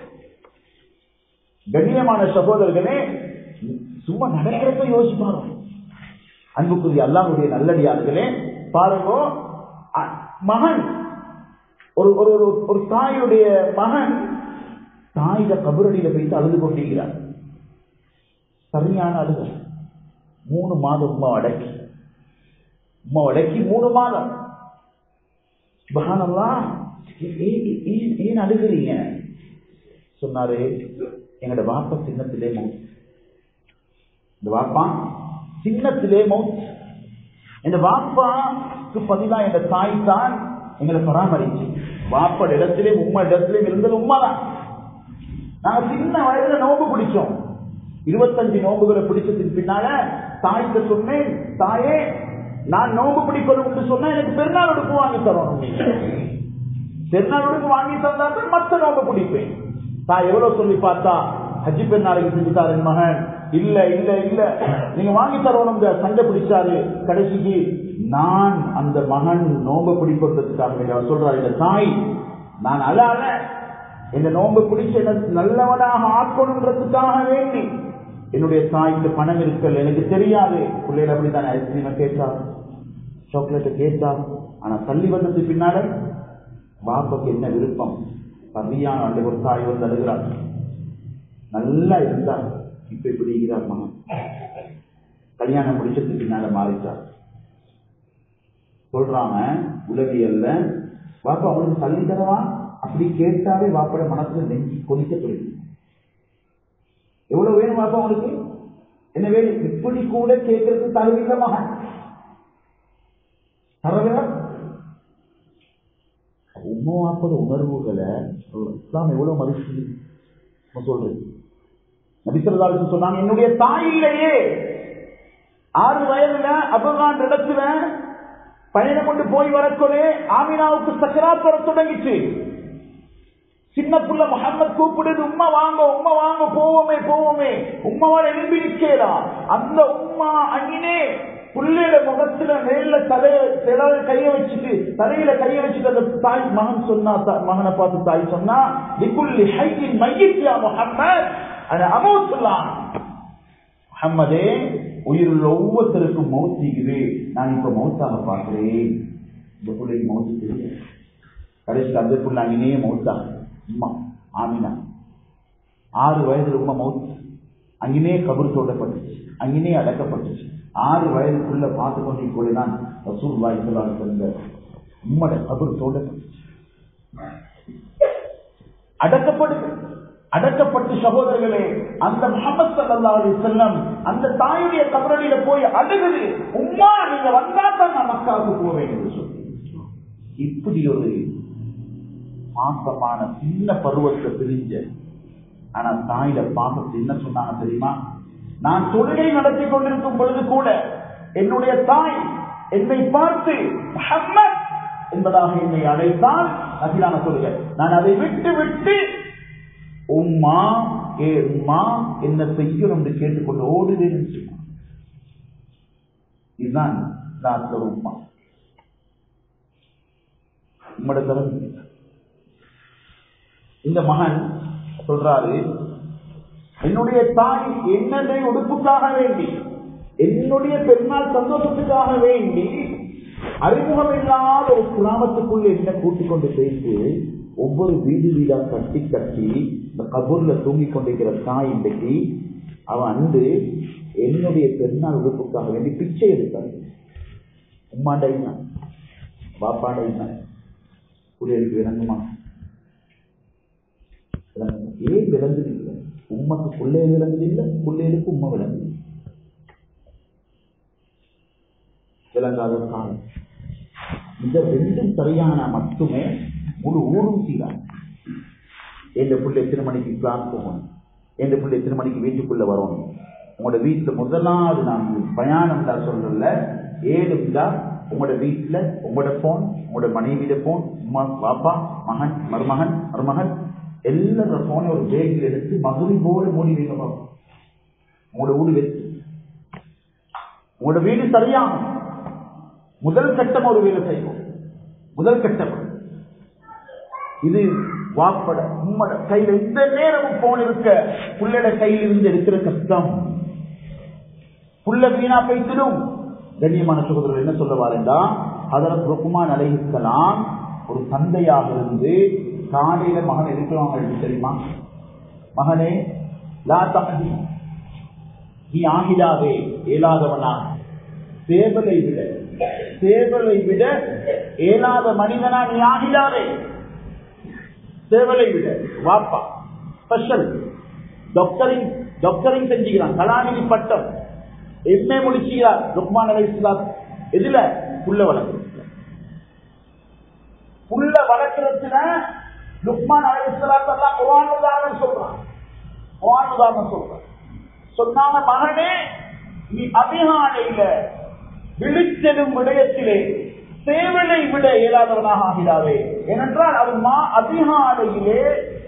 கண்ணியமான சகோதரர்களே, சும்மா நடக்கிறப்ப யோசிப்பாரு. அன்புக்குரிய அல்லாஹ்வுடைய நல்லடியார்களே, பாருங்க, மகன் ஒரு ஒரு தாயுடைய மகன் தாயில கபரடியில போயிட்டு அழுது கொண்டிருக்கிறார். சரியான அழுக. மூணு மாதம் உம்மா அடக்கி உம்மா அடக்கி மூணு மாதம். சுப்ஹானல்லாஹ், ஏன் அழுகிறீங்க? சொன்னாரு, எங்களோட வாப்பா சின்னத்திலே மவுத். இந்த வாப்பா சின்னத்திலே மவுத். இந்த வாப்பாக்கு பதிலா எங்க தாய் தான் எங்களை பராமரிச்சு. வாப்பட இடத்திலே உம்மா இடத்திலே இருந்தது உண்மைதான். நாங்க சின்ன வயதுல நோம்பு பிடிச்சோம். இருபத்தஞ்சு நோம்புகளை பிடிச்சதுக்கு பின்னால தாய்க்கு சொன்னேன், தாயே நான் நோம்பு பிடிக்கணும் சொன்னா எனக்கு பெருநாள் உடுப்பு வாங்கி தரணும். பெருநாள் உடுப்பு வாங்கி தந்தால் மற்ற நோம்பு பிடிப்பேன். தாய் எவ்வளவு சொல்லி பார்த்தா, ஹஜ்ஜி பெருநாளைக்கு செஞ்சுட்டாரு மகன். இல்ல இல்ல இல்ல நீங்க வாங்கி தரணும் சண்டை பிடிச்சாரு. கடைசிக்கு நான் அந்த மகன் நோம்பு பிடிப்பதற்காக சொல்றாரு, இந்த தாய் நான் அழால இந்த நோம்பு பிடிச்ச நல்லவனாக ஆக்கணுன்றதுக்காக வேண்டி என்னுடைய தாய்க்கு பணம் இருக்கல் எனக்கு தெரியாது. பிள்ளைகள் அப்படித்தான் ஐஸ்கிரீமை கேட்டா, சாக்லேட்டை கேட்டா. ஆனா தள்ளி வந்தது பின்னால பாப்பாக்கு என்ன விருப்பம், சரியான அந்த ஒரு தாய் வந்து அழுகிறார். நல்லா இருந்தார். இப்ப இப்படி இருக்கிறார் மகன். கல்யாணம் முடிச்சதுக்கு பின்னால மாறிட்டார். சொல்றாங்க உலகியல்ல, பாப்பா அவங்களுக்கு தள்ளி தரவா அப்படி கேட்டாலே வாப்பட மனசுல நெஞ்சு கொதிக்க தொழில். எவ்வளவு வேணும் பாப்பா அவனுக்கு, என்ன வேணும்? இப்படி கூட கேட்கறதுக்கு தரவில்லை மகன், தரவில்லை. உண்மை வாப்பட உணர்வுகளை இஸ்லாம் எவ்வளவு மதிச்சு சொல்றது. நபிசல்லாஹு சொன்னாங்க, என்னுடைய தாயிலேயே ஆறு வயதுல அபுகான் இடத்துல பயணம் கொண்டு போய் வரக்கொலே ஆமினாவுக்கு சக்கராத் வர தொடங்கிச்சு. சின்ன புள்ள முஹம்மது கூப்பிடுது, உம்மா வாங்க உம்மா வாங்க போவோமே போவோமே. உம்மாவால் எழுப்பி நிற்கலாம். அந்த உம்மா அங்கினே புள்ளையோட முகத்துல மேல தலையில கைய வச்சுட்டு தலையில கைய வச்சுட்டு அந்த தாய் மகன் சொன்னா, மகனை பார்த்து தாய் சொன்னா, லிகுல்லி ஹய்யின் மையித் யா முஹம்மத் அன அமௌத்துல்லாஹ். முஹம்மதே, உயிருள்ள ஒவ்வொருத்தருக்கும் மௌத் இருக்குது. நான் இப்ப மௌத்தாக பார்க்கிறேன். இந்த பிள்ளைக்கு மௌத்து தெரியும். கடைசி அந்த பிள்ளை அங்கேயே மௌத்தாக உம்மா ஆமினா ஆறு வயதுல உம்மா மௌத். அங்கேயே கபர் தோண்டப்பட்டுச்சு, அங்கேயே அடக்கப்பட்டுச்சு. ஆறு வயதுக்குள்ள பார்த்து கொண்டே தான் ரசூலுல்லாஹி ஸல்லல்லாஹு அலைஹி வஸல்லம் உம்மோட கபர் தோண்டப்பட்டுச்சு, அடக்கப்படுது. அடக்கப்பட்டு சகோதரர்களே, அந்த முஹம்மது ஸல்லல்லாஹு அலைஹி வஸல்லம் அந்த தாயுடைய கபரடியில போய் அழுகுது, உம்மா நீங்க வந்தா தான் நான் மக்காவுக்கு போவேன் என்று சொல்லி. இப்படி ஒரு மாசமான சின்ன பருவத்தை பிரிஞ்ச, ஆனா தாயில பாசத்தை என்ன சொன்னாங்க தெரியுமா? நான் தொழுகை நடத்தி கொண்டிருக்கும் பொழுது கூட என்னுடைய தாய் என்னை பார்த்து முஹம்மத் என்பதாக என்னை அழைத்தால் அதிலான தொழுகை. நான் அதை விட்டு விட்டு உம்மா ஏ உம்மா என்ன செய்யும் என்று கேட்டுக்கொண்டு ஓடுதேன்னு சொன்னான். இதுதான் உம்மா உம்மோட தரம். இந்த மகன் சொல்றாரு, என்னுடைய தாய் என்னுடைய உடுப்புக்காக வேண்டி, என்னுடைய பெருநாள் சந்தோஷத்துக்காக வேண்டி அறிமுகம் இல்லாத ஒரு கிராமத்துக்குள்ள என்ன கூட்டிக் கொண்டு போயிட்டு ஒவ்வொரு வீடு வீடா கட்டி கட்டி இந்த கபூர்ல தூங்கிக் கொண்டிருக்கிற தாய் இன்றைக்கு அவன் அன்று என்னுடைய பெருநாள் உடுப்புக்காக வேண்டி பிச்சை எடுத்தார். உம்மாண்டை தான் பாப்பாண்டை தான் புள்ளைகளுக்கு விளங்குமா? ஏன் விளங்குது இல்லை? உண்மைக்கு பிள்ளை விளங்குது இல்லை, பிள்ளைகளுக்கு உண்மை விளங்குது. விளங்காத காலம். இந்த ரெண்டும் சரியான மட்டுமே முழு ஊரும் சீரான். எந்த பிள்ளை எத்தனை மணிக்கு கிளாஸ் போகணும், எந்த பிள்ளை எத்தனை மணிக்கு வீட்டுக்குள்ள வரணும், உங்களோட வீட்டுல முதலாவது நான் பயணம் தான் சொல்றேன்ல, ஏழுந்தா உங்களோட வீட்டுல உங்களோட போன், உங்களோட மனைவியோட போன், பாப்பா, மகன், மருமகன், மருமகன் எல்லாரோட போனை ஒரு பேக்கில் எடுத்து மகிழ்வோடு மூடி வைங்க. உங்களோட வீடு வெற்றி, உங்களோட வீடு சரியாகும். முதல் கட்டம் ஒரு வேலை செய்வோம். முதல் கட்டம் இது. வாப்பட உம்மட கையில இந்த நேரமும் போன் இருக்க புள்ளட கையில் இருந்து எடுக்கிற கஷ்டம். புள்ள வீணா பேசிடும். கண்ணியமான சகோதரர்கள் என்ன சொல்ல வாரேண்டா, ஹதரத் லுக்மான் அலைஹிஸ்ஸலாம் ஒரு தந்தையாக இருந்து காலையில மகன் இருக்கிறவங்க தெரியுமா, மகனே லா தஹதி, நீ ஆகிடாவே, ஏலாதவனா, சேவலை விட சேவலை விட ஏலாத மனிதனா நீ ஆகிடாவே, சேவலை விட. வாப்பா ஸ்பெஷல் டாக்டரிங் டாக்டரிங் செஞ்சுக்கிறான், கலாநிதி பட்டம், எம்ஏ முடிச்சுக்கிறார் லுக்மான் அலைஹிஸ்ஸலாம். எதுல? புள்ள வளர்க்குறது. புள்ள வளர்க்கறதுல லுக்மான் அலைஹிஸ்ஸலாம் எல்லாம் குர்ஆன் உதாரணம் சொல்றான். குர்ஆன் உதாரணம் சொல்றான். சொன்னாங்க, மகனே நீ அதிகாலையில விழிச்செடும் விடயத்திலே சேவலை விட இயலாதவனாக ஆகிறாவே. ஏனென்றால் அது மா அதிகாலையிலே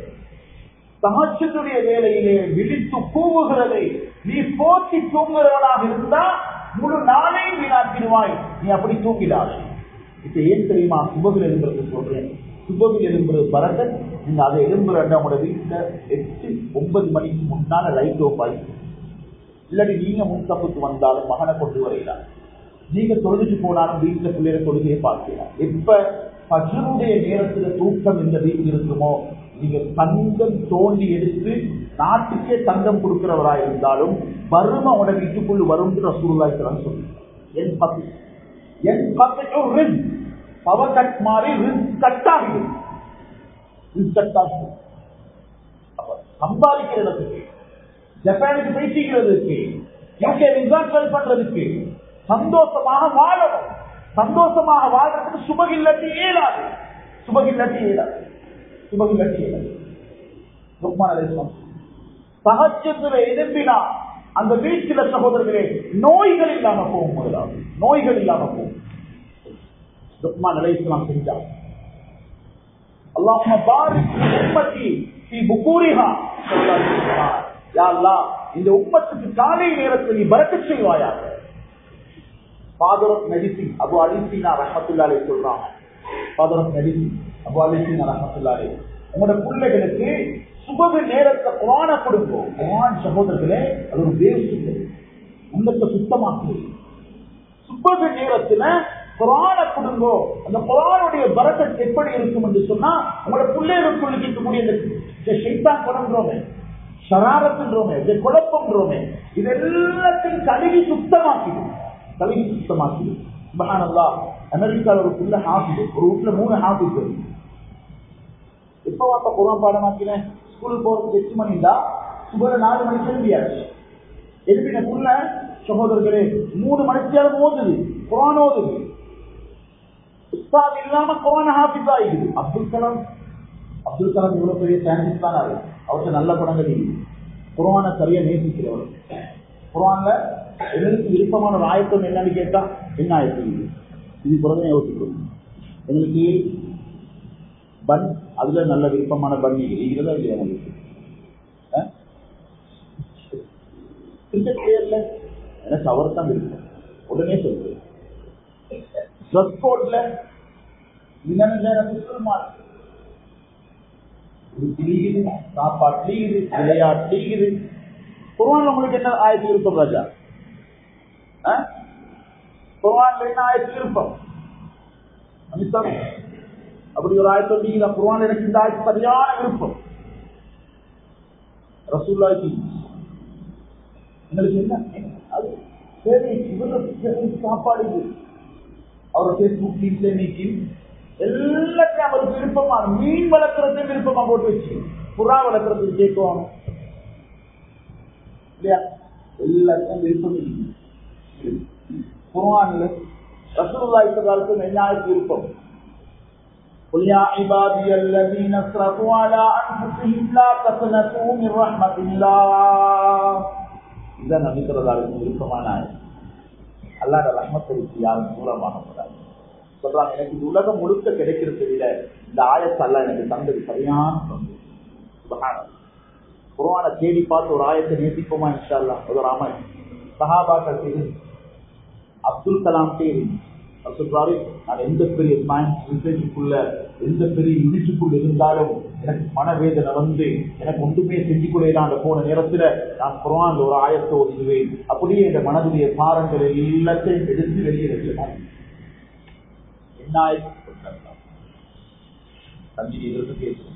தஹஜ்ஜுடைய வேளையிலே விழித்து கூவுகிறதை நீ போற்றி தூங்குகிறவனாக இருந்தா முழு நாளையும் வீணாக்கிடுவாய். நீ அப்படி தூங்கிடாது. இப்ப ஏன் தெரியுமா சுபகில் எழும்புறது சொல்றேன். சுபகில் எழும்புறது பரக்கத். நீங்க அதை எழும்புற உங்களோட வீட்டுல எட்டு ஒன்பது மணிக்கு முன்னால லைட் ஆஃப் ஆகி, இல்லாட்டி நீங்க முன்தப்புக்கு வந்தாலும் மகனை கொண்டு வரையலாம். நீங்க தொழுதுட்டு போனாலும் வீட்டுல பிள்ளைகளை தொழுகையை பார்க்கலாம். எப்ப பஜ்ருடைய நேரத்துல தூக்கம் இந்த வீட்டில் இருக்குமோ, நீங்க தங்கம் தோண்டி எடுத்து நாட்டுக்கே தங்கம் கொடுக்கிறவராக இருந்தாலும் வறுமை உட வீட்டுக்குள் வரும் ரசூலுல்லாஹி ஸல்லல்லாஹு அலைஹி வஸல்லம். என் பத்து என் பத்து ரிஸ்க் பவர் கட் மாதிரி ரிஸ்க் கட்டாகுது. ரிஸ்க் கட்டாகுது. அப்ப சம்பாதிக்கிறதுக்கு, ஜப்பானுக்கு பேசிக்கிறதுக்கு, யூகே விசா ட்ரை பண்றதுக்கு, சந்தோஷமாக வாழணும். சந்தோஷமாக வாழ்றதுக்கு சுபகில்லட்டி இயலாது. சுபகில்லட்டி இயலாது. சுபகில்லட்டி இயலாது. லுக்மான் அலைஹிஸ்ஸலாம் தஹஜ்ஜுதுல எழும்பினா அந்த வீட்டில சகோதரர்களே நோய்கள் இல்லாம போகும். முதலாவது நோய்கள் இல்லாம போகும். லுக்மான் அலைஹிஸ்ஸலாம் செஞ்சார். அல்லாஹும்ம பாரிக் உம்மத்தி ஃபீ புகூரிஹா. யா அல்லாஹ், இந்த உம்மத்துக்கு காலை நேரத்தில் நீ பரக்கத் செய்வாயாக. Father of medicine Abu Ali Sina ரஹ்மத்துல்லாஹி அலைஹி சொல்றாங்க. Father of medicine Abu Ali Sina ரஹ்மத்துல்லாஹி அலைஹி, உங்களோட பிள்ளைகளுக்கு சுபகு நேரத்தை குர்ஆனை கொடுக்கும். குர்ஆன் சகோதரர்களே அது ஒரு தேவ உள்ளத்தை சுத்தமாக்குது. சுபகு நேரத்துல குர்ஆனை கொடுங்கோ. அந்த குர்ஆனுடைய பரக்கத் எப்படி இருக்கும் என்று சொன்னா, உங்களோட பிள்ளைகளுக்குள்ள இருக்கக்கூடிய இந்த ஷைத்தான் குணம்ன்றோமே, ஷராரத்துன்றோமே, இந்த குழப்பம்ன்றோமே, இது எல்லாத்தையும் கழுவி சுத்தமாக்கிடும். கழுவி சுத்தமாக்கிடும். சுப்ஹானல்லாஹ். அமெரிக்காவில் ஒரு புள்ள ஹாஃபிஸ், ஒரு வீட்டுல மூணு ஹாஃபிஸ் இருக்கு. எப்ப வாப்பா குர்ஆன் பாடமாக்கினேன், ஸ்கூலுக்கு போறதுக்கு எட்டு மணி இருந்தா சுபல நாலு மணிக்கு எழுப்பியாச்சு. எழுப்பின புள்ள சகோதரர்களே மூணு மணிக்காலும் ஓதுது, குர்ஆன் ஓதுது. உஸ்தாத் இல்லாம குர்ஆன் ஹாஃபிஸ் ஆயிடுது. அப்துல் கலாம் அப்துல் கலாம் இவ்வளவு பெரிய சயின்டிஸ்ட் தான். ஆகுது அவருக்கு நல்ல படங்கள் குர்ஆனை சரியா நேசிக்கிறவர். குர்ஆன்ல எங்களுக்கு விருப்பமான ஒரு ஆயத்தம் என்னன்னு கேட்டா என்ன ஆயத்தம் இது இது குறைந்த யோசிக்கும். எங்களுக்கு பன் அதுல நல்ல விருப்பமான பன் இருக்கிறதா இல்லையா? உங்களுக்கு கிரிக்கெட் பிளேயர்ல எனக்கு அவர் தான் விருப்பம். உடனே சொல்றேன். ட்ரெஸ் கோட்ல சாப்பாடு விளையாட்டு குர்ஆன்ல உங்களுக்கு என்ன ஆயத்து விருப்பம் ராஜா? குர்ஆன்ல என்ன ஆயத்து விருப்பம்? அப்படி ஒரு ஆயத்து வந்தீங்களா? குர்ஆன்ல எனக்கு இந்த ஆயத்து சரியான விருப்பம். ரசூலுல்லாஹி எங்களுக்கு என்ன அது சரி, இவரு சாப்பாடு அவரோட பேஸ்புக் லிங்க்ல நீக்கி எல்லாத்தையும் அவருக்கு விருப்பமான மீன் வளர்க்கறது விருப்பமா போட்டு வச்சு புறா வளர்க்கறது கேட்கும் இல்லையா? எல்லாத்தையும் விருப்பம் குர்ஆன்ல ரசூலுல்லாஹி ஸல்லல்லாஹு அலைஹி வஸல்லம் என்ன விருப்பம்? قل يا عبادي الذين اسرفوا على انفسهم لا تقنطوا من رحمة الله இதுதான் நபிக்கிறதாருக்கு விருப்பமான அல்லாஹ்வுடைய ரஹ்மத்தை விட்டு யாரும் தூரமாக கூடாது. சொல்றாங்க, எனக்கு இந்த உலகம் முழுக்க கிடைக்கிறதை விட இந்த ஆயத்தை அல்லாஹ் எனக்கு தந்தது சரியான தந்து. சுப்ஹானல்லாஹ். குர்ஆனை தேடி பார்த்து ஒரு ஆயத்தை நேசிப்போமா இன்ஷா அல்லாஹ். ஒரு ராமாய் சஹாபாக்கள் செய்து அப்துல் கலாம் தேவி சொல்றாரு, நான் எந்த பெரிய சயின்ஸ் ரிசர்ச்சுக்குள்ள எந்த பெரிய யூனிட்டுக்குள்ள இருந்தாலும் எனக்கு மனவேதனை வந்து எனக்கு ஒன்றுமே செஞ்சு கொள்ளலாம் போன நேரத்துல நான் குர்ஆன்ல ஒரு ஆயத்தை ஓதுவேன். அப்படியே இந்த மனதுடைய பாரங்கள் எல்லாத்தையும் எடுத்து வெளியே வச்சிருக்கோம். என்ன ஆயத்து தம்பி எதிர்த்து பேசுவோம்.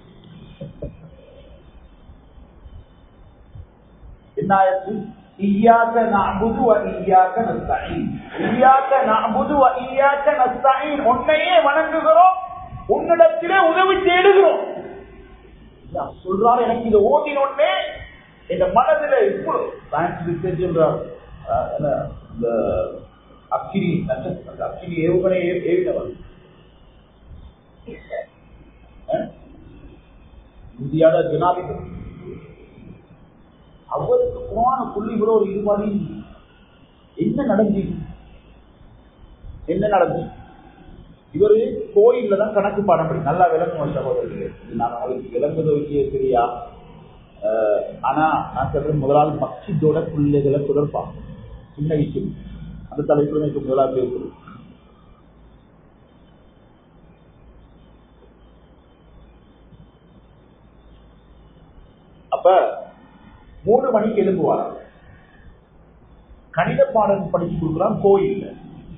என்ன ஆயத்து? இய்யாக நஅபுது வ இய்யாக நஸ்தஈன். இய்யாக நஅபுது வ இய்யாக நஸ்தஈன். உன்னையே வணங்குகிறோம், உன்னிடத்திலே உதவி தேடுகிறோம். சொல்றாரு, எனக்கு இதை ஓதினோடனே இந்த மனதில் இவ்வளவு சயின்ஸ் ரிசர்ச் இந்த அக்கினி அக்கினி ஏவுகணை ஏவினவர் இந்தியாவோட ஜனாதிபதி, அவருக்கு குர்ஆனை புள்ளி கூட ஒரு இதுவாதி என்ன நடந்து என்ன நடந்து இவரு கோயில்ல தான் கணக்கு பாடம் படி நல்லா விளங்குவோம் சகோதரர்களே. நான் அவருக்கு விளங்குத விஷயம் சரியா? ஆனா நான் சொல்றேன், முதலாவது மஸ்ஜிதோட பிள்ளைகளை தொடர்பாக சின்ன விஷயம் அந்த தலைப்புல முதலாவது பேசுறது. அப்ப மூணு மணிக்கு எழுப்புவார், கணித பாடம் படிச்சு கொடுக்குறான் கோயில்ல.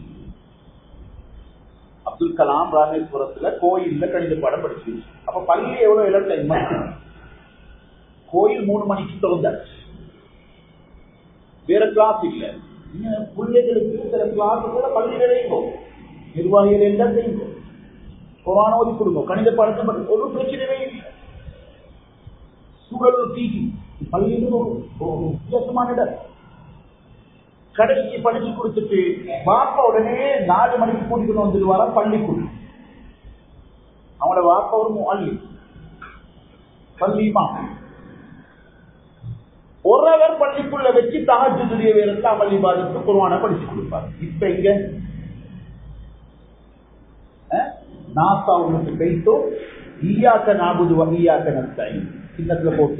அப்துல் கலாம் ராமேஸ்வரத்துல கோயில்ல கணித பாடம் படிச்சு. அப்ப பள்ளி எவ்வளவு இலட்டை கோயில் மூணு மணிக்கு திறந்தாச்சு, வேற கிளாஸ் இல்ல. பிள்ளைகளுக்கு சில கிளாஸ் கூட பள்ளிகளையும் நிர்வாகிகள் என்ன செய்யும், குர்ஆன் ஓதி கொடுக்கும், கணித பாடத்தை ஒரு பிரச்சனையே இல்லை. சூழல் தீகி பள்ளியில் ஒரு வித்தியாசமான இடம். கடைசி படிச்சு கொடுத்துட்டு வாப்பா உடனே நாலு மணிக்கு கூட்டிட்டு வந்துடுவாரா பள்ளிக்குள். அவங்களோட வாப்பா ஒரு முஅல்லி பள்ளிமா ஒருவர் பள்ளிக்குள்ள வச்சு தஹஜ்ஜுடைய வேலைக்கு அமல் இபாதத்து குர்ஆனை படிச்சு கொடுப்பார். இப்ப இங்க நாசா உங்களுக்கு பேசோ ஈயாக்க நாபுது வ ஈயாக்க நஸ்தஈன் சின்னத்துல போட்டு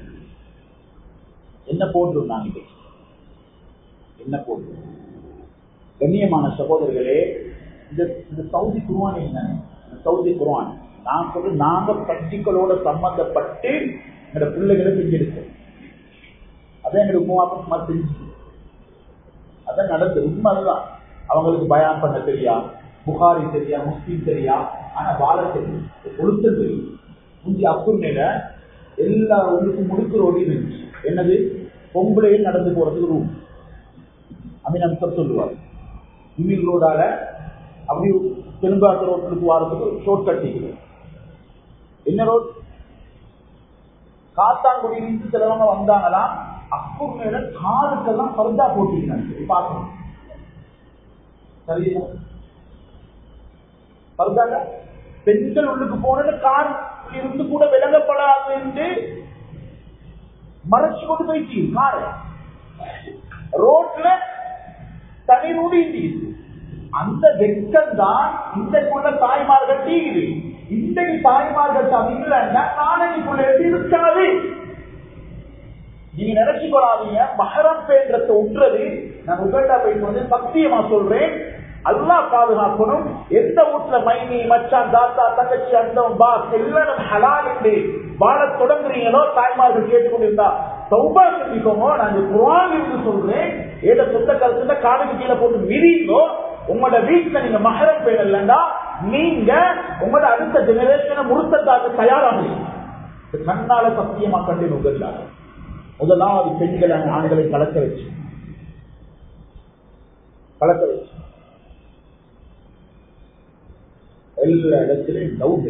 என்ன போட்டு நாங்க என்ன போட்டு. கண்ணியமான சகோதரர்களே, இந்த சவுதி குர்ஆன் என்ன, சவுதி குர்ஆன் நான் சொல்ற நாங்க பிராக்டிக்கலோட சம்பந்தப்பட்டு எங்களோட பிள்ளைகளை செஞ்சிருக்கோம். அதான் எங்களுக்கு மூவாப்பமா செஞ்சு அதான் நடந்தது. உண்மை அதுதான். அவங்களுக்கு பயான் பண்ண தெரியா, புகாரி தெரியா, முஸ்லீம் தெரியா, ஆனா வாழ தெரியும், ஒழுக்கம் தெரியும். முந்தி அப்புறமேல எல்லா ஒன்றுக்கும் முழுக்கிற ஒளி இருந்துச்சு. என்னது? பொம்பளையில் நடந்து போறதுக்கு ரூம் அமீன் சொல்லுவார். இமில் ரோடால அப்படி தெலுங்காட்டு ரோட்டுக்கு வாரத்துக்கு ஷோர்ட் கட்டிக்கு என்ன ரோட் காத்தாங்குடியிலிருந்து சிலவங்க வந்தாங்களா, அப்புறமேல காலுக்கெல்லாம் பர்தா போட்டிருக்காங்க. பார்க்கணும் சரியா? பர்தாங்க பெண்கள் உள்ளுக்கு போனது கார் இருந்து கூட விளங்கப்படாது என்று மறைச்சு கொண்டு போயிட்டு கார ரோட்ல தனி ரூடி அந்த வெக்கம் தான் இன்றைக்குள்ள தாய்மார்கள் தீங்குது. இன்றைக்கு தாய்மார்கள் இல்லைன்னா நாளைக்குள்ள இருக்காது. நீங்க நினைச்சு கொள்ளாதீங்க மஹரம் பேன்றத்தை உற்றது. நான் உங்கள்கிட்ட போயிட்டு வந்து சத்தியமா சொல்றேன், அல்லாஹ் பாதுகாக்கணும். எந்த வீட்டுல மைனி மச்சான் தாத்தா தங்கச்சி அந்தம் பாஸ் எல்லாரும் ஹலால் என்று வாழ தொடங்குறீங்களோ தாய்மார்கள் கேட்டுக்கொண்டிருந்தா சௌபா செஞ்சுக்கோங்க. நான் குர்ஆன் இருந்து சொல்றேன், ஏதோ சொந்த கருத்துல காலுக்கு கீழே போட்டு மிதிங்களோ உங்களோட வீட்டுல நீங்க மஹரம் பேர் இல்லைன்னா நீங்க உங்களோட அடுத்த ஜெனரேஷனை முழுத்ததாக தயாராக கண்ணால சத்தியமா கண்டு நுகர்ந்தாங்க. முதலாவது பெண்களை ஆண்களை கலக்க வச்சு கலக்க வச்சு எல்லா இடத்திலையும் டவுட்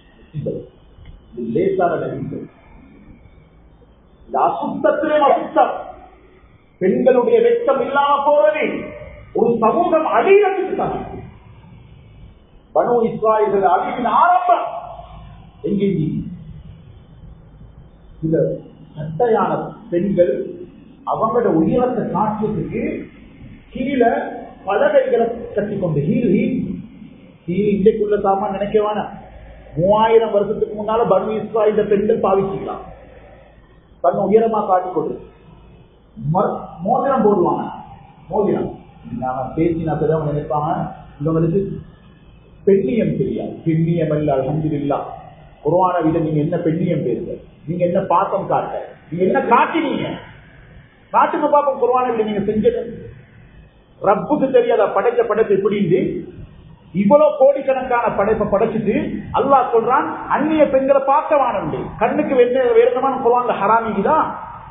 லேசான நம்பிக்கை. இந்த அசுத்தத்திலே அசுத்தம், பெண்களுடைய வெட்கம் இல்லாம போறது ஒரு சமூகம் அழியறதுக்கு தான். பனு இஸ்ராயேல் அழிவின் ஆரம்பம் எங்கே? சில சட்டையான பெண்கள் அவங்களோட உயரத்தை காட்டுறதுக்கு கீழே பலகைகளை கட்டி கொண்டு ஹீல் ஹீல் ஹீல் இன்றைக்குள்ள சாமான் நினைக்கவான மூவாயிரம் வருஷத்துக்கு முன்னால பனு இஸ்ராயீல் பெண்கள் பாவிச்சுக்கலாம். தன்னை உயரமா காட்டிக்கொண்டு மோதிரம் போடுவாங்க. மோதிரம் நாம பேசினா தான் நினைப்பாங்க இவங்களுக்கு பெண்ணியம் தெரியாது. பெண்ணியம் அல்ல, அல்ஹம்துலில்லாஹ். குர்ஆனை விட நீங்க என்ன பெண்ணியம் பேசுற, நீங்க என்ன பாசம் காட்ட, நீங்க என்ன காட்டினீங்க காட்டுங்க பாப்போம். குர்ஆனை விட நீங்க செஞ்சது ரப்புக்கு தெரியாத படைச்ச படைப்பு எப்படின்னு இவ்வளவு கோடிக்கணக்கான படைப்பை படைச்சிட்டு அல்லாஹ் சொல்றான் அந்நிய பெண்களை பார்க்க வானண்டு கண்ணுக்கு வெண்ண வேறுமான குர்ஆன்ல ஹராம். இதுதான்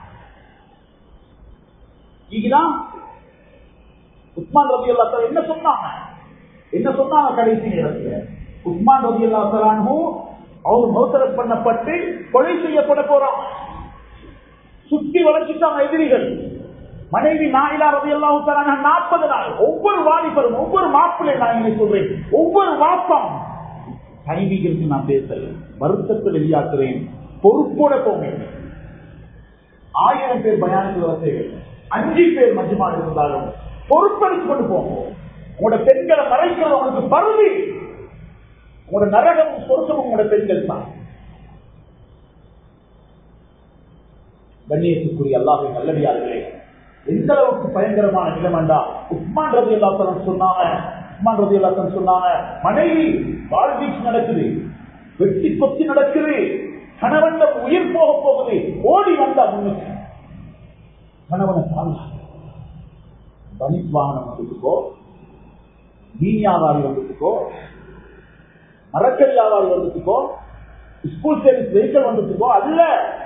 இதுதான் உஸ்மான் ரலியல்லாஹு தஆலா என்ன சொன்னாங்க என்ன சொன்னாங்க கடைசி நேரத்தில் உஸ்மான் ரலியல்லாஹு தஆலா அவர் மௌத்தரஸ் பண்ணப்பட்டு கொலை செய்யப்பட போறான். சுத்தி வளைச்சிட்டாங்க எதிரிகள். மனைவி நாயிலா ரலியல்லாஹு தஆலா நாற்பது நாள் ஒவ்வொரு வாலிபரும் ஒவ்வொரு மாப்பிள்ளை நான் சொல்றேன் ஒவ்வொரு வாப்பம் கைவிகளுக்கு நான் பேசல வருத்தத்தை வெளியாக்குறேன். பொறுப்போட போங்க. ஆயிரம் பேர் பயானுக்கு வசதிகள் அஞ்சு பேர் மஜ்மா இருந்தாலும் பொறுப்பெடுத்து கொண்டு போங்க. உங்களோட பெண்களை மறைக்கிறது உங்களுக்கு பருதி. உங்களோட நரகமும் சொர்க்கமும் உங்களோட பெண்கள் தான். கண்ணியத்துக்குரிய அல்லாஹ்வின் நல்லடியார்களே, எந்த அளவுக்கு பயங்கரமான நிலைமண்டா உஸ்மான் ரலியல்லாஹு தஆலா சொன்னாங்க. உஸ்மான் ரலியல்லாஹு தஆலா சொன்னாங்க மனைவி வாழ்வீச்சு நடக்குது, வெட்டி கொத்தி நடக்குது, கணவன் உயிர் போக போகுது, ஓடி வந்தா முன்னுக்கு கணவனை பாருங்க. பனிஸ் வாகனம் வந்துட்டுக்கோ, மீன் வியாபாரி வந்துட்டுக்கோ, மரக்கல் வியாபாரி வந்துட்டுக்கோ, ஸ்கூல் சர்வீஸ் வெஹிக்கிள் வந்துட்டுக்கோ அல்ல.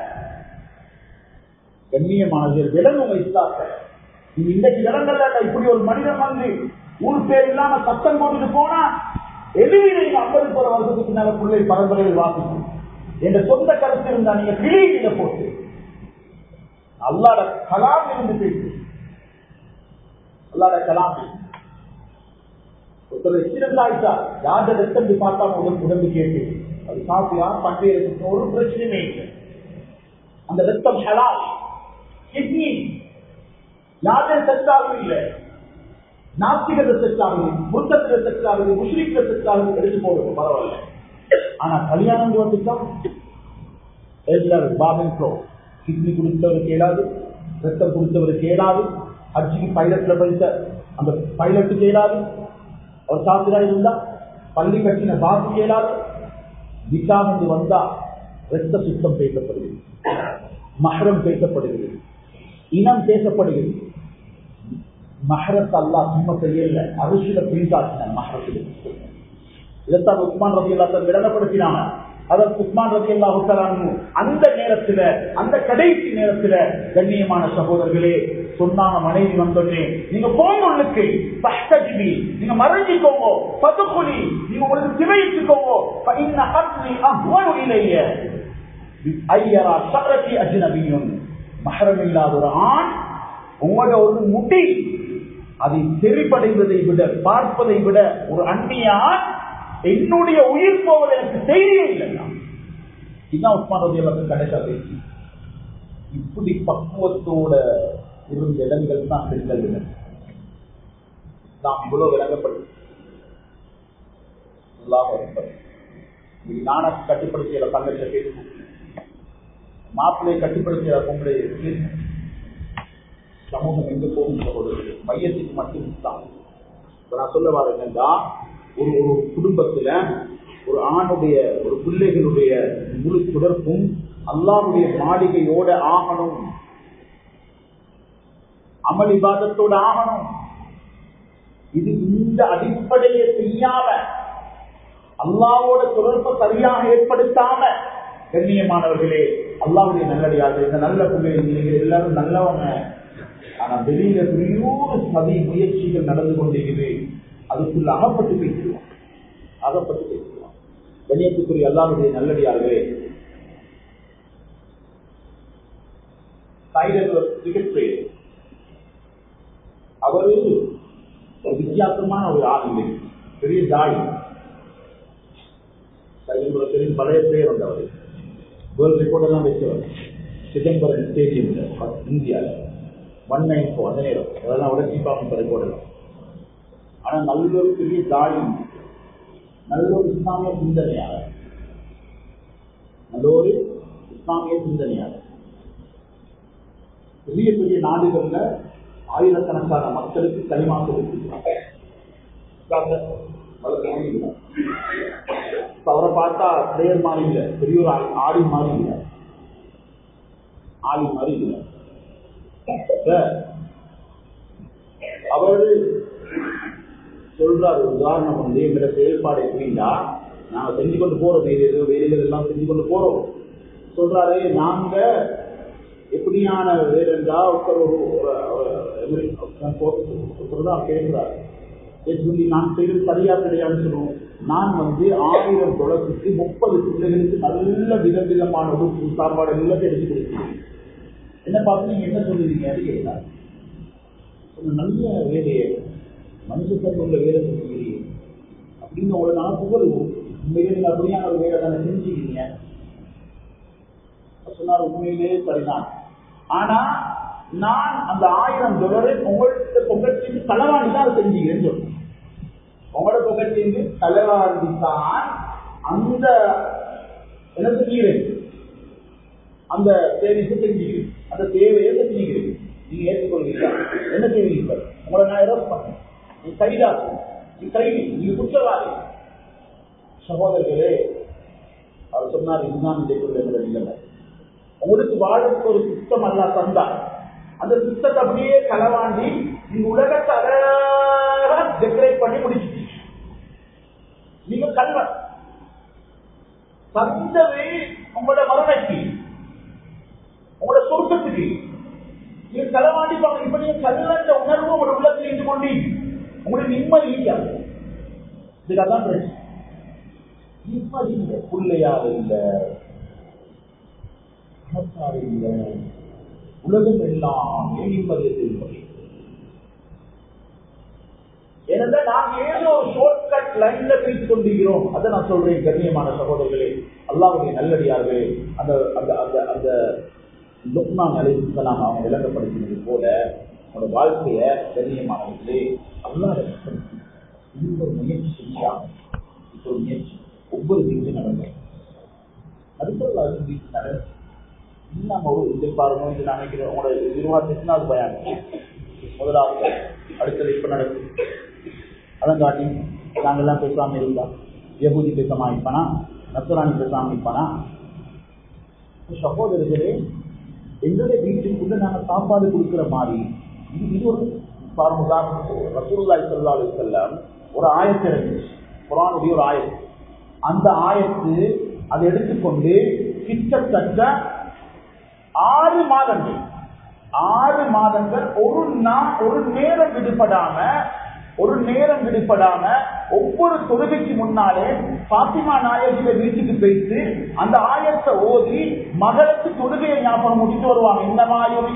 கண்ணியமானது விலங்கு இஸ்லாத்தை நீங்க இன்றைக்கு விலங்கல்ல. இப்படி ஒரு மனிதன் வந்து ஊர் பேர் இல்லாம சத்தம் போட்டுட்டு போனா எதிரி ஐம்பது போற வருஷத்துக்கு மேல பிள்ளை பரம்பரையில் வாசிக்கும் என்ற சொந்த கருத்து இருந்தா நீங்க கிளீனில போட்டு அல்லாட கலாம் இருந்து பேசு. அல்லாட கலாம் ஒருத்தர் எக்ஸிடென்ட் ஆயிட்டா யார ரத்தம் பார்த்தா முதல் உடம்பு கேட்டு அது சாப்பியா பண்டைய ஒரு பிரச்சனையுமே இல்லை. அந்த ரத்தம் ஹலால். கிட்னி யாரும் செட் ஆகும் இல்லை, நாஸ்திகத்தை செட் ஆகுது, முத்தத்தை செட் ஆகுது, முஸ்லிம்களை செட் ஆகுது, எடுத்து போடுறது பரவாயில்ல. ஆனா கல்யாணம் வந்துட்டா எல்லாரும் பாபின் ப்ளோ கிட்னி கொடுத்தவர் கேளாது, ரத்தம் கொடுத்தவர் கேளாது, ஹஜ்ஜிக்கு பைலட்ல படித்த அந்த பைலட்டு கேளாது, அவர் சாப்பிடா இருந்தா பள்ளி கட்டின பாபு கேளாது. நிக்காஹ் என்று வந்தா ரத்த சுத்தம் பேசப்படுகிறது, மஹரம் பேசப்படுகிறது, இனம் பேசப்படுகிறது. மஹரத்தை அல்லாஹ் சும்மா செய்யல, அரிசியில பிரித்தாக்கின மஹரத்தில். இதைத்தான் உஸ்மான் ரலியல்லாஹு தஆலா விளங்கப்படுத்தினாங்க. அதற்கு உஸ்மான் ரலியல்லாஹு தஆலா அந்த நேரத்தில் அந்த கடைசி நேரத்தில் கண்ணியமான சகோதரர்களே சொன்னாங்க மனைவி வந்தோடனே நீங்க போங்களுக்கு பஹ்தஜிபி நீங்க மறைஞ்சிக்கோங்க, பதுகுலி நீங்க உங்களுக்கு சிவைச்சுக்கோங்க, ஃபஇன்ன அத்னி அஹ்வனு இலைய ஐயரா ஷரதி அஜ்னபியுன். மஹரம் இல்லாத ஒரு ஆண் உங்களோட ஒரு முடி அதை செறிப்படைவதை விட பார்ப்பதை விட ஒரு அந்நியான் என்னுடைய உயிர் போவது எனக்கு செய்தியே இல்லை. இதுதான் உஸ்மான் ரலியல்லாஹு கடைசா பேசி. இப்படி பக்குவத்தோட இருந்த இடங்கள் தான் பெண்கள் நாம் இவ்வளவு விளங்கப்படும். நான கட்டுப்படுத்திய தங்கத்தை பேசுவோம், மாப்பிள்ளையை கட்டுப்படுத்திய பொங்கலை சமூகம் எங்க போகும் மையத்துக்கு மட்டும்தான். நான் சொல்ல வர என்னன்னா ஒரு ஒரு குடும்பத்துல ஒரு ஆணுடைய ஒரு பிள்ளைகளுடைய முழு தொடர்பும் அல்லாஹ்வுடைய மாளிகையோட ஆகணும், அமல் இபாதத்தோட ஆகணும். இது இந்த அடிப்படையை செய்யாம அல்லாஹ்வோட தொடர்பை சரியாக ஏற்படுத்தாம கண்ணியமானவர்களே அல்லாஹ்வுடைய நல்லடியார்கள் இந்த நல்ல பிள்ளைகள் எல்லாரும் நல்லவங்க. ஆனா வெளியில பெரியோரு சதி முயற்சிகள் நடந்து கொண்டிருக்கிறது. அதுக்குள்ள அகப்பட்டு பேசுவோம் அகப்பட்டு பேசுவோம். கண்ணியத்துக்குரிய அல்லாஹ்வுடைய நல்லடியார்களே, கிரிக்கெட் பிளேயர் அவரு ஒரு வித்தியாசமான ஒரு ஆள் இல்லை, பெரிய தாய். பெரிய பழைய பிளேயர் வந்தவர், வேர்ல்ட் ரெக்கார்ட் எல்லாம் வச்சவர் சிதம்பரம் ஸ்டேடியம்ல இந்தியாவில். ஒன் நைன் ஃபோர் அந்த நேரம் அதெல்லாம் விட சீப்பாக சொல்லி போடலாம். ஆனால் நல்ல ஒரு பெரிய தாடி, நல்ல ஒரு இஸ்லாமிய சிந்தனையாளர், நல்ல ஒரு இஸ்லாமிய சிந்தனையாளர். பெரிய பெரிய நாடுகள்ல ஆயிரக்கணக்கான மக்களுக்கு களிமாக்க இருக்கிறார். அவரை பார்த்தா பிளேயர் மாதிரி இல்லை, பெரிய ஒரு ஆடி மாதிரி இல்லை, ஆடி மாதிரி இல்லை. அவரு சொல்றாரு, உதாரணம் வந்து எங்களோட செயல்பாடு எப்படின்னா, நாங்க செஞ்சு கொண்டு போறோம், வேலைகள் வேலைகள் எல்லாம் செஞ்சு கொண்டு போறோம். சொல்றாரு, நாங்க எப்படியான வேலைண்டா பேசுறாரு, நான் செய்வது சரியா கிடையாதுன்னு சொல்லுவோம். நான் வந்து ஆயிரம் தொடர்ச்சிக்கு முப்பது பிள்ளைகளுக்கு நல்ல வித விதமான ஒரு சாப்பாடு எல்லாம் எடுத்து கொடுக்கிறேன். என்ன பார்த்து நீங்க என்ன சொல்லுவீங்க கேட்டார். நல்ல வேலையை மனுஷன் உள்ள வேலை செஞ்சுக்கிறீங்க அப்படின்னு உங்களை நான் புகழுவோம். உண்மையிலே நீங்க அப்படியான ஒரு வேலை தானே செஞ்சுக்கிறீங்க சொன்னார். உண்மையிலேயே சரிதான். ஆனா நான் அந்த ஆயிரம் டாலரை உங்கள்கிட்ட பொக்கெட்டு தலைவாண்டி தான் அதை செஞ்சுக்கிறேன்னு சொல்றேன். உங்களோட பொக்கெட்டு தலைவாண்டி தான் அந்த என்ன செஞ்சுக்கிறேன், அந்த தேவையை செஞ்சுக்கிறேன், அந்த தேவையை செஞ்சுக்கிறேன். நீங்க ஏற்றுக்கொள்வீங்களா? என்ன செய்வீங்க? உங்களை நான் எரஸ் பண்ணேன், நீ கைதாக்கு, நீ கைதி, நீங்க குற்றவாளி. சகோதரர்களே, அவர் சொன்னார், இதுதான் இன்றைக்குள்ள நிலைமை. உங்களுக்கு வாழறதுக்கு ஒரு சிஸ்டம் அல்ல தந்தா, அந்த சிஸ்டத்தை அப்படியே களவாண்டி நீங்க உலகத்தை அழகா டெக்கரேட் பண்ணி முடிச்சுட்டீங்க. நீங்க கல்வன் தந்தது உங்களோட மறுமைக்கு, உங்களோட சொர்க்கத்துக்கு நீங்க களவாண்டி பாங்க. இப்ப நீங்க கல்லன்ற உணர்வு உங்களோட உள்ளத்தில் இருந்து கொண்டு உங்களுக்கு நிம்மதி இல்லையா? இதுக்காகதான் பிரச்சனை. நிம்மதி இல்லை, பிள்ளையாக இல்லை, இல்லை, உலகம் எல்லாம் நிம்மதி. ஏனென்றா நாம் ஏதோ ஒரு ஷார்ட் கட் லைன்ல பிரித்துக் கொண்டிருக்கிறோம். அதை நான் சொல்றேன். கண்ணியமான சகோதரர்களே, அல்லாஹ்வுடைய நல்லடியார்களே, அந்த அந்த அந்த அந்த லுக்மான் அலைஹிஸ்ஸலாம் அவங்க விளங்கப்படுத்தினது போல அவனோட வாழ்க்கைய கண்ணியமானவர்களே அல்லாஹ் இந்த முயற்சி செஞ்சாங்க. இப்போ முயற்சி ஒவ்வொரு வீட்லையும் நடக்கும். அடுத்த வீட்டு நட இல்லாம ஒரு இதை பாருங்க, இது நினைக்கிறேன் உங்களோட நிர்வாகத்துக்குன்னா அது பயம். முதலாவது அடுத்தது இப்ப நடக்கும். அதான் காட்டி நாங்கெல்லாம் பேசாம இருந்தா யஹூதி பேசாம இருப்பானா, நஸ்ரானி பேசாம இருப்பானா? சகோதரர்களே, எங்களுடைய வீட்டுக்குள்ள நாங்க சாப்பாடு கொடுக்கிற மாதிரி இது இது ஒரு பாருங்க. ரசூலுல்லாஹி ஸல்லல்லாஹு அலைஹி வஸல்லம் ஒரு ஆயத்து இருந்துச்சு, குர்ஆனுடைய ஒரு ஆயத்து. அந்த ஆயத்து அதை எடுத்துக்கொண்டு கிட்டத்தட்ட ஆறு மாதங்கள் ஆறு மாதங்கள் ஒரு நாள் ஒரு நேரம் விடுபடாம ஒரு நேரம் விடுபடாம ஒவ்வொரு தொழுகைக்கு முன்னாலே பாத்திமா நாயகிய வீட்டுக்கு போயிட்டு அந்த ஆயத்தை ஓதி மகளுக்கு தொழுகையை ஞாபகம் முடித்து வருவாங்க. இந்த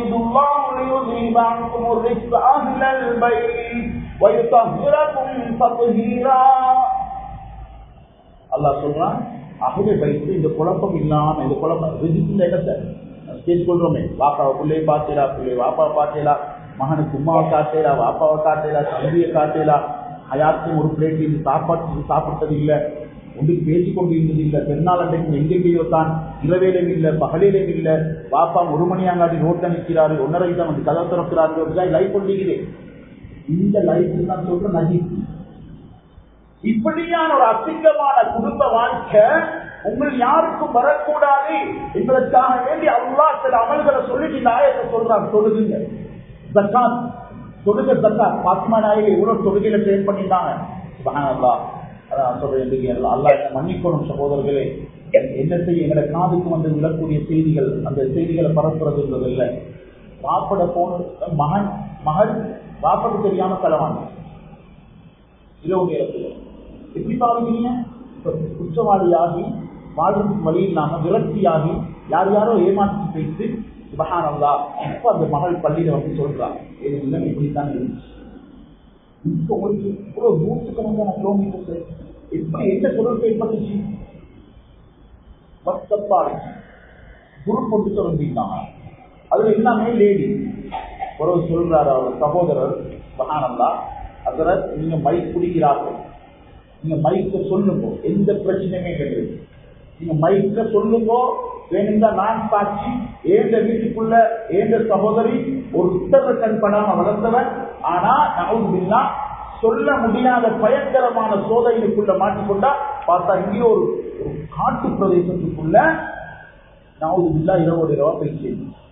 அல்லாஹ் சொல்றான், அகவை வைத்து இந்த குழப்பம் இல்லாம இந்த குழப்பம் இந்த இடத்தை கேட்டுக்கொள்றோமே, வாப்பாவை பிள்ளையை பார்த்தேலா, பிள்ளை வாப்பாவை பார்த்தேலா, மகனுக்கு உமாவை காட்டேலா, வாப்பாவை காட்டேலா, தம்பியை காட்டேலா, அயாத்தையும் ஒரு பிளேட் இருந்து சாப்பாட்டு சாப்பிட்டது இல்லை, ஒன்றுக்கு பேசிக் கொண்டு இருந்தது இல்லை. பெருநாள் அன்றைக்கு எங்கெங்கேயோ தான், இரவேலையும் இல்லை, பகலிலையும் இல்லை. வாப்பா ஒரு மணியாங்காட்டி ரோட்ல நிற்கிறாரு, ஒன்னரை தான் வந்து கதை திறக்கிறாரு, லைஃப் கொண்டிருக்கிறேன். இந்த லைஃப் தான் சொல்ற நஜீப். இப்படியான ஒரு அசிங்கமான குடும்ப வாழ்க்கை உங்கள் யாருக்கும் வரக்கூடாது என்பதற்காக வேண்டி அல்லாஹ் சில அமல்களை சொல்லிட்டு இந்த ஆயத்தை சொல்றாங்க. தொழுகுங்க, ஜக்காத், தொழுக ஜக்காத். பாத்திமா நாயகி எவ்வளவு தொழுகையில ட்ரெயின் பண்ணிட்டாங்க. சுப்ஹானல்லாஹ். அதான் சொல்றேன், அல்லாஹ் என்ன மன்னிக்கணும் சகோதரர்களே. என்ன செய்ய எங்களை காதுக்கு வந்து விழக்கூடிய செய்திகள், அந்த செய்திகளை பரப்புறது இல்லை. வாப்பட போன மகன் மகள் வாப்பக்கு தெரியாம தலைவாங்க இரவு நேரத்தில் எப்படி பாருங்க. குற்றவாளியாகி வாழ்றதுக்கு வழி இல்லாம விரக்தியாகி யார் யாரோ ஏமாற்றி பேசி சுப்ஹானல்லாஹ். இப்ப அந்த மகள் பள்ளியில வந்து சொல்றாங்க, இது இல்லை இப்படித்தான் இருந்துச்சு. இப்ப உங்களுக்கு இவ்வளவு நூற்றுக்கணக்கான கிலோமீட்டர் எப்படி என்ன தொடர்பு ஏற்பட்டுச்சு? வாட்ஸ்அப்பா குரூப் போட்டு தொடர்ந்தாங்க. அதுல எல்லாமே லேடி ஒரு சொல்றாரு அவர் சகோதரர் சுப்ஹானல்லாஹ், அதனால் நீங்க மைக் குடிக்கிறார்கள், நீங்க மைக்க சொல்லுங்க, எந்த பிரச்சனையுமே கிடையாது. நீங்க மைக்க சொல்லுங்க, வேணுங்க நான் சாட்சி, ஏந்த வீட்டுக்குள்ள ஏந்த சகோதரி ஒரு உத்தர கண் படாம வளர்ந்தவன், ஆனா நவுதுபில்லா சொல்ல முடியாத பயங்கரமான சோதனைக்குள்ள மாட்டிக்கொண்டா பார்த்தா இங்கே ஒரு காட்டு பிரதேசத்துக்குள்ள நவுதுபில்லா இரவோடு இரவா பேசி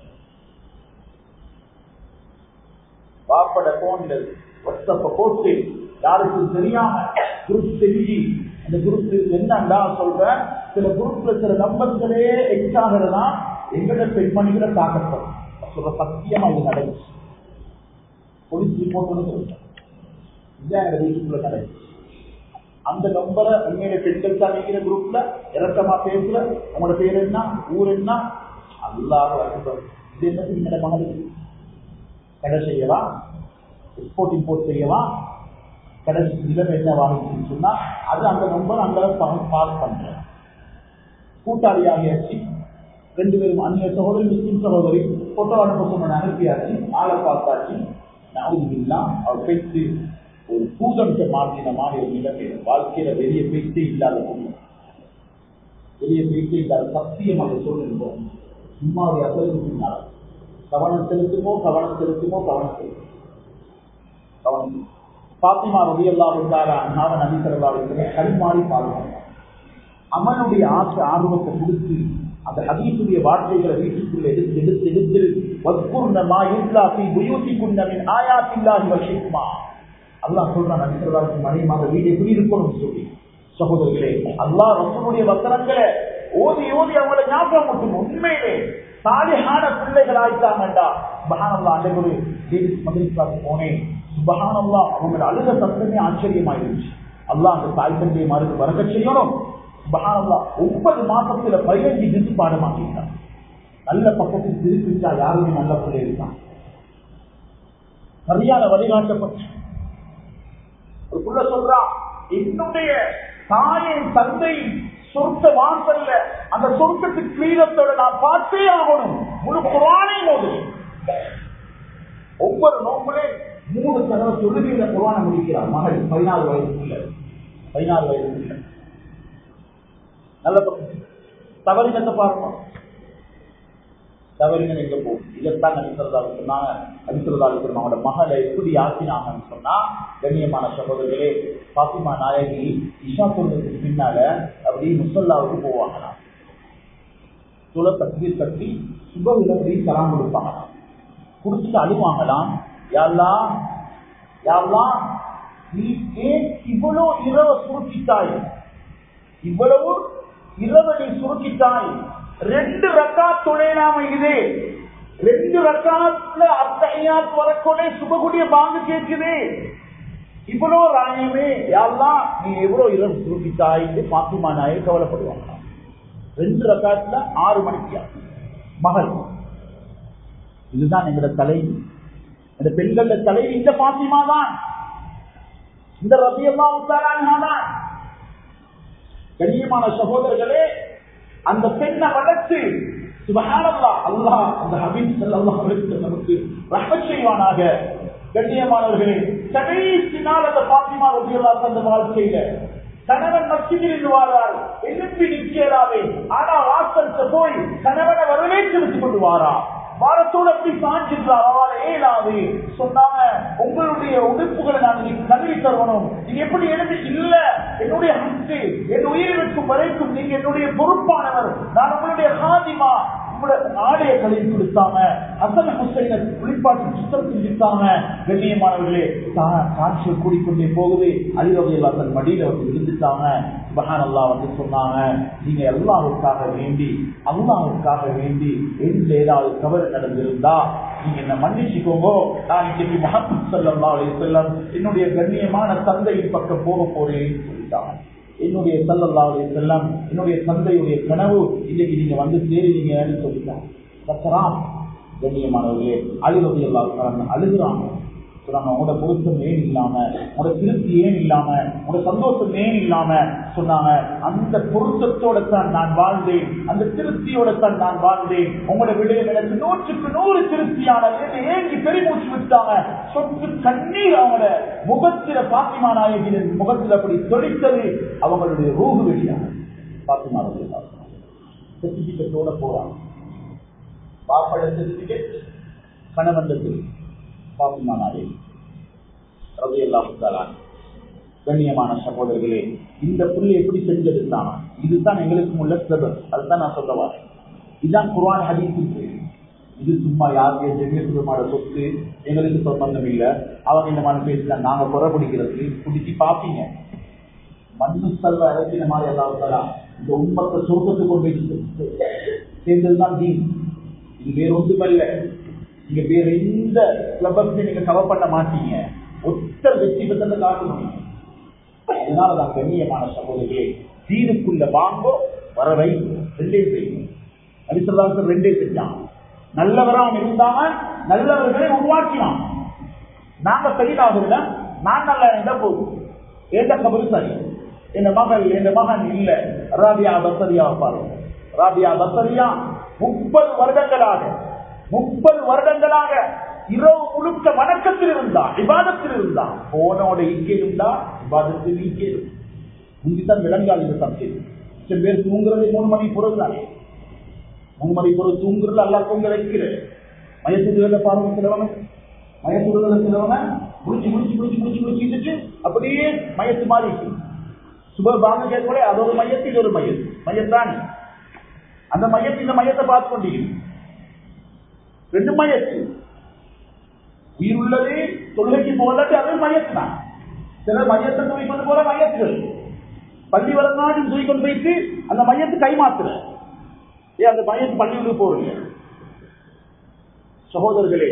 வாப்பட போன்ல வாட்ஸ்அப்ப போட்டு யாருக்கும் தெரியாம குரூப் செஞ்சு அந்த குரூப் என்னண்டா சொல்றேன், சில குரூப்ல சில நம்பர்களே எக்ஸ் ஆகிறதா எங்கட பெண்மணிகளை தாக்கப்படும் சொல்ற சத்தியமா இது நடந்துச்சு. போலீஸ் ரிப்போர்ட் பண்ணி சொல்றேன், இதுதான் எங்க வீட்டுக்குள்ள நடந்துச்சு. அந்த நம்பரை உண்மையில பெண்கள் தான் இருக்கிற குரூப்ல இறக்கமா பேசுற, உங்களோட பேர் என்ன, ஊர் என்ன, அல்லாஹ் இது என்ன என்னோட மகளுக்கு கடை செய்யவா, எக்ஸ்போர்ட் இம்போர்ட் செய்யவா, கடைசி நிலைமை என்ன வாங்கிச்சுன்னு சொன்னா அது அந்த நம்பர் அங்க பாஸ் பண்றேன். கூட்டாளியாகியாச்சு, ரெண்டு பேரும் அந்நிய சகோதரி முஸ்லிம் சகோதரி போட்டோ அனுப்ப சொன்ன அனுப்பியாச்சு, ஆளை பார்த்தாச்சு. நாவுதுபில்லா அவர் பேச்சு ஒரு பூதமிட்ட மாற்றின மாதிரி ஒரு நிலைமை, வாழ்க்கையில வெளியே பேச்சே இல்லாத பூதம், வெளியே பேச்சே இல்லாத சத்தியம் அதை சொல்லிருக்கோம். சும்மாவுடைய அசலுக்கு பின்னால் கவனம் செலுத்துமோ கவனம் செலுத்துமோ கவனம் செலுத்தும் கவனம். பாத்திமா ரலியல்லாஹு தஆலா அன்ஹா நபி ஸல்லல்லாஹு அலைஹி வஸல்லம் கரிமாறி பாருங்க, அமலுடைய ஆசை ஆர்வத்தை கொடுத்து அந்த ஹதீஸுடைய வார்த்தைகளை வீட்டுக்குள்ள எடுத்து எடுத்து எடுத்து வஸ்குர்ன மா யுத்லா ஃபீ புயூதிகுன்ன மின் ஆயாத்தில்லாஹி வல் ஹிக்மா. அல்லாஹ் சொல்றான் நபி ஸல்லல்லாஹு அலைஹி வஸல்லம் மனைவியாக வீடு எப்படி இருக்கணும்னு சொல்லி. சகோதரர்களே, அல்லாஹ் ரசூலுடைய வசனங்களை ஓதி ஓதி அவங்களை ஞாபகம் மட்டும் உண்மையிலே சாலிஹான பிள்ளைகள் ஆயிட்டாங்கண்டா சுப்ஹானல்லாஹ். அந்த ஒரு டேவிஸ் மதரசாவுக்கு போனேன், சுப்ஹானல்லாஹ் அவங்க அழுத சத்தமே ஆச்சரியமாயிருச்சு. அல்லாஹ் அந்த தாய் தந்தையை மாறுக்கு வரக்க செய்யணும். சுப்ஹானல்லாஹ் ஒன்பது மாசத்துல பதினஞ்சு திசு பாடமாக்கிட்டான். நல்ல பக்கத்தில் திருப்பிச்சா யாருமே நல்ல பிள்ளை இருக்கான். சரியான வழிகாட்டப்பட்ட ஒரு புள்ள சொல்றான், என்னுடைய தாயின் தந்தை சொர்க்க வாசல்ல அந்த சொர்க்கத்துக்கு கிரீடத்தோட நான் பார்த்தே ஆகணும். முழு குர்ஆனை மோது ஒவ்வொரு நோம்புலே மூணு தடவை தொழுகையில குர்ஆனை முடிக்கிறார் மகள், பதினாறு வயதுக்குள்ள பதினாறு வயதுக்குள்ள நல்ல தவறினத்தை பார்ப்போம். தவறின எங்க போகும், இதைத்தான் நபிசல்லாஹு சொன்னாங்க. நபிசல்லாஹு அவங்களோட மகளை எப்படி ஆக்கினாங்கன்னு சொன்னா, கண்ணியமான சகோதரர்களே, பாத்திமா நாயகி இஷா தொழுகைக்கு பின்னால அப்படி முசல்லாவுக்கு போவாங்களாம். துளை தட்டி தட்டி சுபவில அப்படி சலாம் கொடுப்பாங்களாம். குடிச்சிட்டு அழுவாங்களாம், யாரெல்லாம் யாரெல்லாம் நீ ஏன் இவ்வளவு இரவு சுருக்கிட்டாய், இவ்வளவு இரவு நீ சுருக்கிட்டாய், ரெண்டு ரக்காத் தொழையாம இது, ரெண்டு ரக்காத்ல அத்தஹியாத் வரக்கொண்டே சுபகுடைய பாங்கு கேட்குது, இவ்வளவு ராயமே யாரெல்லாம் நீ எவ்வளவு இரவு சுருக்கிட்டாய் பாத்திமா நாயை கவலைப்படுவாங்க. ரெண்டு ரக்காத்துல ஆறு மணிக்கு மகள். இதுதான் எங்களோட தலைவி, இந்த பெண்கள தலைவி இந்த பாத்திமா தான், இந்த ரலியல்லாஹு தஆலா அன்ஹா தான். கண்ணியமான சகோதரர்களே, அந்த பெண்ணை வளர்த்து சுப்ஹானல்லாஹ் அல்லாஹ் அந்த ஹபீப் ஸல்லல்லாஹு அலைஹி வஸல்லம் நமக்கு ரஹ்மத் செய்வானாக. கண்ணியமானவர்களே, கடைசி நாள் அந்த பாத்திமா ரலியல்லாஹு அந்த வாழ்க்கையில கணவன் மஸ்ஜிதில் வாரார், எழுப்பி நிற்கிறாவே, ஆனா வாசல்ல போய் கணவனை வரவேற்று விட்டு கொண்டு வாரா. வாரத்தோடு அப்படி சாஞ்சிருந்தார், அவளை ஏழாது சொன்னாங்க, உங்களுடைய உடுப்புகளை நான் கல்வி தருவனும், நீங்க எப்படி எழுதி இல்ல, என்னுடைய ஹக்கு என் உயிரிழக்கும் வரைக்கும் நீங்க என்னுடைய பொறுப்பானவர், நான் உங்களுடைய ஹாதிமா, ஆடைய கலை கொடுத்தாங்க, அசல் ஹுசைனை குளிப்பாட்டி சுத்தம் செஞ்சுட்டாங்க. கண்ணியமானவர்களே, காட்சியை கூடிக்கொண்டே போகுது. அலிரலியல்லாஹு தன் மடியில வந்து விழுந்துட்டாங்க. சுப்ஹானல்லாஹ் வந்து சொன்னாங்க, நீங்க அல்லாஹ்வுக்காக வேண்டி அல்லாஹ்வுக்காக வேண்டி எந்த ஏதாவது தவறு நடந்திருந்தா நீங்க என்ன மன்னிச்சுக்கோங்க, நான் இன்னைக்கு முஹம்மது ஸல்லல்லாஹு அலைஹி வஸல்லம் என்னுடைய கண்ணியமான தந்தையின் பக்கம் போக போறேன்னு சொல்லிட்டாங்க. என்னுடைய ஸல்லல்லாஹு அலைஹி வஸல்லம் என்னுடைய தந்தையுடைய கனவு இன்னைக்கு நீங்க வந்து சேருவீங்கன்னு சொல்லிட்டாங்க. கண்ணியமானவர்களே, அலி ரலியல்லாஹு அன்ஹு அழுகுறாங்க. சொன்னாங்க உங்களோட பொருத்தம் ஏன் இல்லாம, உங்களோட திருப்தி ஏன் இல்லாம, உங்களோட சந்தோஷம் ஏன் இல்லாம சொன்னாங்க. அந்த பொருத்தத்தோட தான் நான் வாழ்ந்தேன், அந்த திருப்தியோட தான் நான் வாழ்ந்தேன். உங்களோட விடயம் எனக்கு நூற்றுக்கு நூறு திருப்தியானது. ஏங்கி பெருமூச்சு விட்டாங்க. சொத்து கண்ணீர் அவங்களோட முகத்தில பாத்திமா நாயகியின் முகத்தில் அப்படி தொடித்தது. அவங்களுடைய ரூஹு வெளியாக பாத்திமா சர்டிபிகேட்டோட போறாங்க. பாப்பட சர்டிபிகேட், கணவன் பாத்திமா நாயகி ரலியல்லாஹு தஆலா. கண்ணியமான சகோதரர்களே, இந்த புள்ளி எப்படி செஞ்செடுத்தாங்க? இதுதான் எங்களுக்கு உள்ள சிலபஸ். அதுதான் நான் சொல்ல வரேன். இதுதான் குர்ஆன் ஹதீஸ். இது சும்மா யாருடைய ஜெமியத்துமாட சொத்து, எங்களுக்கு சம்பந்தம் இல்லை, அவங்க இந்த மாதிரி பேசிட்டாங்க, நாங்க குறை பிடிக்கிறது பிடிச்சி பார்ப்பீங்க. மண்ணு செல்வ இறக்கின மாதிரி எல்லாம் இந்த உண்மத்தை சொர்க்கத்துக்கு கொண்டு போய் சேர்ந்ததுதான் தீன். இது வேற ஒன்றுமல்ல. நீங்க வேற எந்த சிலபஸையும் நீங்க கவர் பண்ண மாட்டீங்க. ஒத்தர் வெற்றி பெற்ற காட்டணும். அதனாலதான் கண்ணியமான சகோதரிகளே, தீனுக்குள்ள வாங்கோ வரவை ரெண்டே செய்யும். நபிசல்லாஹு ரெண்டே செஞ்சான். நல்லவராம் இருந்தாங்க, நல்லவர்களை உருவாக்கினான். நாங்க சரியாகல, நான் நல்லா இருந்தா போதும். ஏந்த கபரு சரி, என் மகள் என் மகன் இல்ல. ராபியா பசரியா பாருங்க. ராபியா பசரியா முப்பது வருடங்களாக முப்பது வருடங்களாக இரவு முழுக்க வணக்கத்தில் இருந்தா, விவாதத்தில் இருந்தா. போனோட ஈக்கே இருந்தா விவாதத்தில் ஈக்கே முந்தித்தான் விளங்காது. இந்த சப்ஜெக்ட் சில பேர் தூங்குறது மூணு மணி பொருள் தானே. மூணு மணி பொருள் தூங்குறது அல்லா தூங்க வைக்கிற மயத்துடுதல பாருங்க. சிலவங்க மயத்துடுதல சிலவங்க முடிச்சு முடிச்சு முடிச்சு முடிச்சு முடிச்சுட்டு அப்படியே மயத்து மாறி சுப பாங்க கேட்கல. அது ஒரு மையத்து, இது ஒரு மையத்து. மையத்தான் அந்த மையத்து இந்த மையத்தை பார்த்து கொண்டீங்க. ரெண்டு மையத்து உயிர் உள்ளது தொல்லைக்கு போகலாட்டு அது மையத்து தான். சில மையத்தை துணிப்பது போல மையத்துகள் பள்ளி வரநாடு தூக்கிக்கொண்டு போயிட்டு அந்த மையத்து கைமாத்துற. ஏன் அந்த மையத்து பள்ளிகளுக்கு போறீங்க? சகோதரர்களே,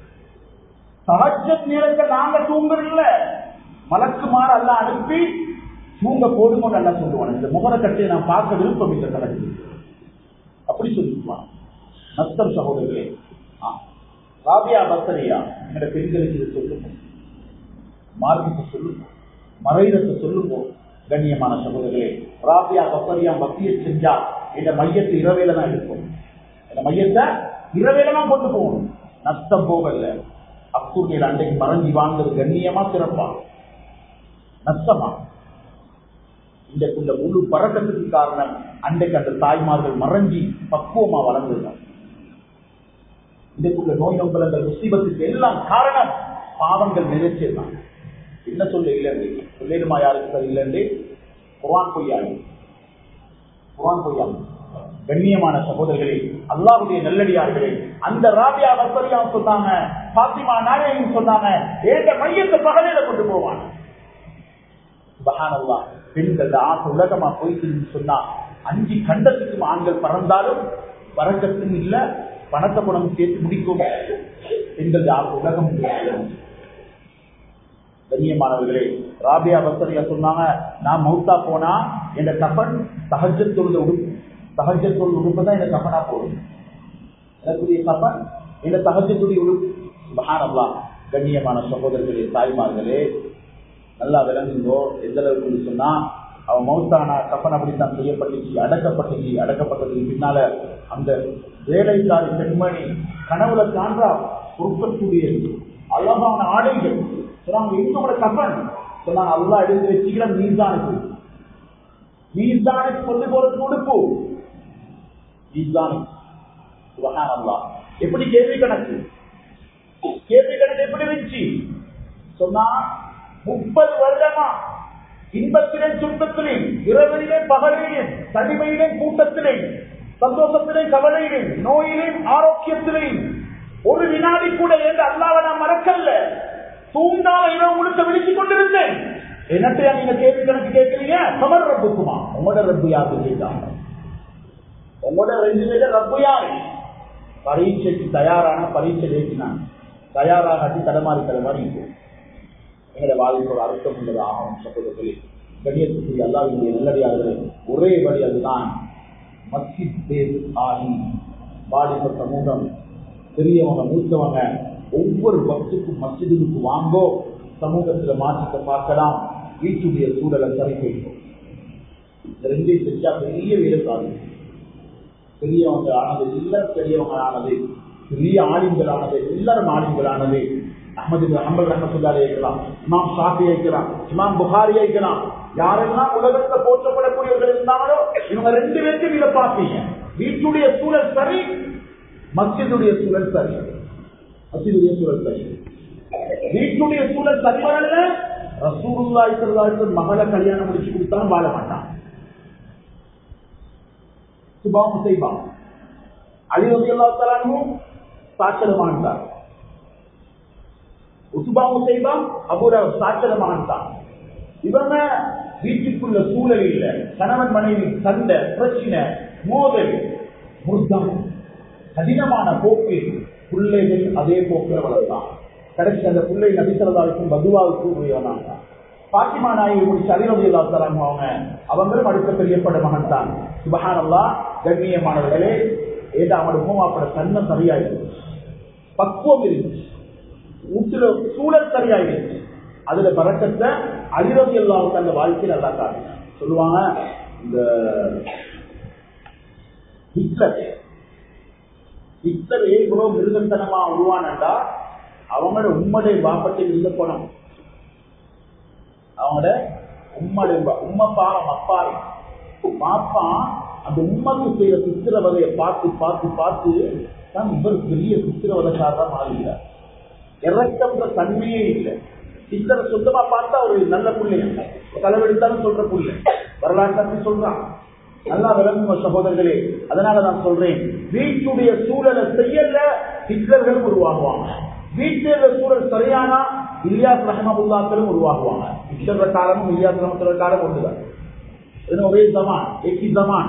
தஹஜ்ஜத் நேரத்தை நாங்க தூங்குறதில்ல, மலக்கு மாற அல்ல அனுப்பி தூங்க போடுங்க நல்லா சொல்லுவாங்க. இந்த முகர கட்டையை நான் பார்க்க விருப்பம் இல்லை தனக்கு அப்படி சொல்லிக்குவான். நஷ்டம் சகோதரர்களே. ராபியா பசரியா என்ற பெண்களுக்கு இதை சொல்லுங்க, மார்க்கத்தை சொல்லுங்க, மறைரத்தை சொல்லுங்க. கண்ணியமான சகோதரர்களே, ராபியா பசரியா பக்தியை செஞ்சா இந்த மையத்தை இரவேல தான் எடுக்கும். இந்த மையத்தை இரவேல தான் கொண்டு போகணும். நஷ்டம் போகல. அக்கூர்ணியில் அன்றைக்கு மறைஞ்சி வாழ்ந்தது கண்ணியமா சிறப்பா, நஷ்டமா? இன்றைக்குள்ள முழு பறக்கத்துக்கு காரணம் அன்றைக்கு அந்த தாய்மார்கள் மறைஞ்சி பக்குவமா வளர்ந்துதான். இன்றைக்குள்ள நோய் நொம்பலங்கள் முசீபத்துக்கு எல்லாம் காரணம் பாவங்கள் நிறைவேற்றதான். என்ன சொல்ல இல்லை சொல்லிடுமா யாருக்கு சரி இல்லை குர்ஆன் பொய்யாளி, குர்ஆன் பொய்யாளி. கண்ணியமான சகோதரர்களே, அல்லாஹ்வுடைய நல்லடியார்களே, அந்த ராபியா பஸ்ரியா சொன்னாங்க, பாத்திமா நாயகி சொன்னாங்க, ஏக மையத்தை பகலையில கொண்டு போவாங்க. சுப்ஹானல்லாஹ். பெண்கள் ஆசை உலகமா போயிட்டு சொன்னா அஞ்சு கண்டத்துக்கும் ஆண்கள் பறந்தாலும் பறக்கத்தும் இல்ல, பணத்தை குணம் சேர்த்து முடிக்கும். பெண்கள் ஆசை உலகம். கண்ணியமானவர்களே, ராபியா பஸ்ரியா சொன்னாங்க, நான் மௌத்தா போனா என் கஃபன் தஹஜ்ஜத் தொழுத உடுப்பு, தஹஜ்ஜத் தொழுத உடுப்பு தான் என் கஃபனா போடும். எனக்குரிய கஃபன் என் தஹஜ்ஜத்துடைய உடுப்பு. சுப்ஹானல்லாஹ். கண்ணியமான சகோதரர்களே, தாய்மார்களே, நல்லா விளங்குங்கோ. எந்த அளவுக்கு சொன்னா அவன் மௌத்தானா கஃபன் அப்படித்தான் செய்யப்பட்டுச்சு, அடக்கப்பட்டுச்சு. அடக்கப்பட்டதுக்கு பின்னால அந்த வேலைக்காரி பெண்மணி கனவுல காண்றா பொருட்கக்கூடிய அழகான ஆடைகள். சொன்னாங்க, எங்களோட கஃபன் சொன்னாங்க, அல்லாஹ் எடுத்து வச்சுக்கிற மீசானுக்கு, மீசானுக்கு கொண்டு போறதுக்கு உடுப்பு மீசானுக்கு. சுப்ஹானல்லாஹ். எப்படி கேள்வி கணக்கு, கேள்வி கணக்கு எப்படி இருந்துச்சு சொன்னா, முப்பது வருடமா இன்பத்திலே துன்பத்திலே, இரவிலே பகலிலே, தனிமையிலே கூட்டத்திலே, சந்தோஷத்திலே கவலையிலே, நோயிலே ஆரோக்கியத்திலே, ஒரு வினாடி கூட என்று அல்லாஹ்வை நான் மறக்கல. தூங்காம இரவு முழுக்க விழித்துக் கொண்டிருந்தேன். என்னத்தையா நீங்க கேள்வி கணக்கு கேட்கிறீங்க? கமர் ரப்புக்குமா? உங்களோட ரப்பு யாரு கேட்டாங்க? உங்களோட ரெண்டு பேர ரப்பு யாரு? பரீட்சைக்கு தயாரான பரீட்சை எழுதினான், தயாராகாட்டி தடமாறி தடமாறி எங்களை வாழ்க்கை ஒரு அர்த்தம் உள்ளது ஆகும். சகோதரர்களே, கண்ணியத்துக்குரிய அல்லாஹ்வுடைய நல்லடியார்களே, ஒரே வழி அதுதான். மஸ்ஜித் பேஸ் ஆகி வாலிப சமூகம், பெரியவங்க மூத்தவங்க ஒவ்வொரு வக்துக்கும் மஸ்ஜிதுக்கு வாங்கோ, சமூகத்துல மாற்றத்தை பார்க்கலாம், வீட்டுடைய சூழலை சரி செய்யும். இந்த ரெண்டையும் செஞ்சா பெரிய வேலை சாதிக்கும். பெரியவங்க ஆனது எல்லாரும் பெரியவங்க ஆனது, பெரிய ஆளுங்களானது எல்லாரும் ஆளுங்களானது. அஹ்மது ஹம்பல் ரஹ்மத்துல்லாஹி இருக்கலாம், இமாம் ஷாஃபி இருக்கலாம், இமாம் புகாரி இருக்கலாம். யாரெல்லாம் உலகத்தை போற்றப்படக்கூடியவர்கள் இருந்தாங்களோ இவங்க ரெண்டு பேருக்கு நீங்க பார்ப்பீங்க. வீட்டுடைய சூழல் சரி, மஸ்ஜிதுடைய சூழல் சரி. மஸ்ஜிதுடைய சூழல் சரி, வீட்டுடைய சூழல் சரி வரல, ரசூலுல்லாஹி ஸல்லல்லாஹு அலைஹி வஸல்லம் மகளை கல்யாணம் முடிச்சு கொடுத்தாலும் வாழ மாட்டான். சுபா முசைபா அலி ரலியல்லாஹு தஆலா அன்ஹு சாட்சியமானார். உசுபா முசைபா அபூர சாட்சியமானார். இவங்க வீட்டுக்குள்ள சூழல் இல்ல, கணவன் மனைவி சண்டை, பிரச்சனை, மோதல், முர்தம், கடினமான போக்கு, பிள்ளைகள் அதே போக்கில் வளர்ந்தான். கடைசி அந்த பிள்ளை நபிசரதாவுக்கும் பதுவாவுக்கும் உரியவனாங்க. பாத்திமா நாயை முடிச்சு அலி ரலியல்லாஹு தஆலா அன்ஹு அவங்க அவங்களும் அடுத்த பெரியப்பட மகன் தான். சுப்ஹானல்லாஹ். கண்ணியமானவர்களே, ஏதா அவனோட உமாப்பட தன்மை சரியாயிருக்கு, பக்குவம் இருந்துச்சு, வீட்டுல சூழல் சரியாயிருக்கு. அதுல பரக்கத்தை அலி ரலியல்லாஹு தஆலா வாழ்க்கையில் நல்லா காட்டுங்க. சொல்லுவாங்க, இந்த ஹிட்லர் ஹிட்லர் ஏன் இவ்வளவு மிருகத்தனமா உருவானண்டா அவங்களோட உம்மடைய வாப்பத்தை இருந்த போனோம். அவங்களோட உம்மடைய உம்ம பாவம் அப்பாவி பாப்பா அந்த உம்மக்கு செய்யற சித்திரவதையை பார்த்து பார்த்து பார்த்து தான் இவர் பெரிய சித்திரவதைக்காரா மாறுகிறார். இறக்கம்ன்ற தன்மையே இல்லை. ஹிட்லரை சொந்தமா பார்த்தா ஒரு நல்ல புள்ளை, செலவெடுத்தாலும் சொல்ற புள்ளை, வரலாற்று சொல்றான். நல்லா விளங்குங்க சகோதரர்களே. அதனால நான் சொல்றேன், வீட்டுடைய சூழலை செய்யல ஹிட்லர்களும் உருவாகுவாங்க. வீட்டுல சூழல் சரியானா இலியாஸ் ரஹ்மத்துல்லாஹிலும் உருவாகுவாங்க. ஹிட்லர் காலமும் இலியாஸ் ரஹ்மத்துல்லாஹி காலம் ஒன்றுதான், ஒரே ஜமான், ஏகி ஜமான்.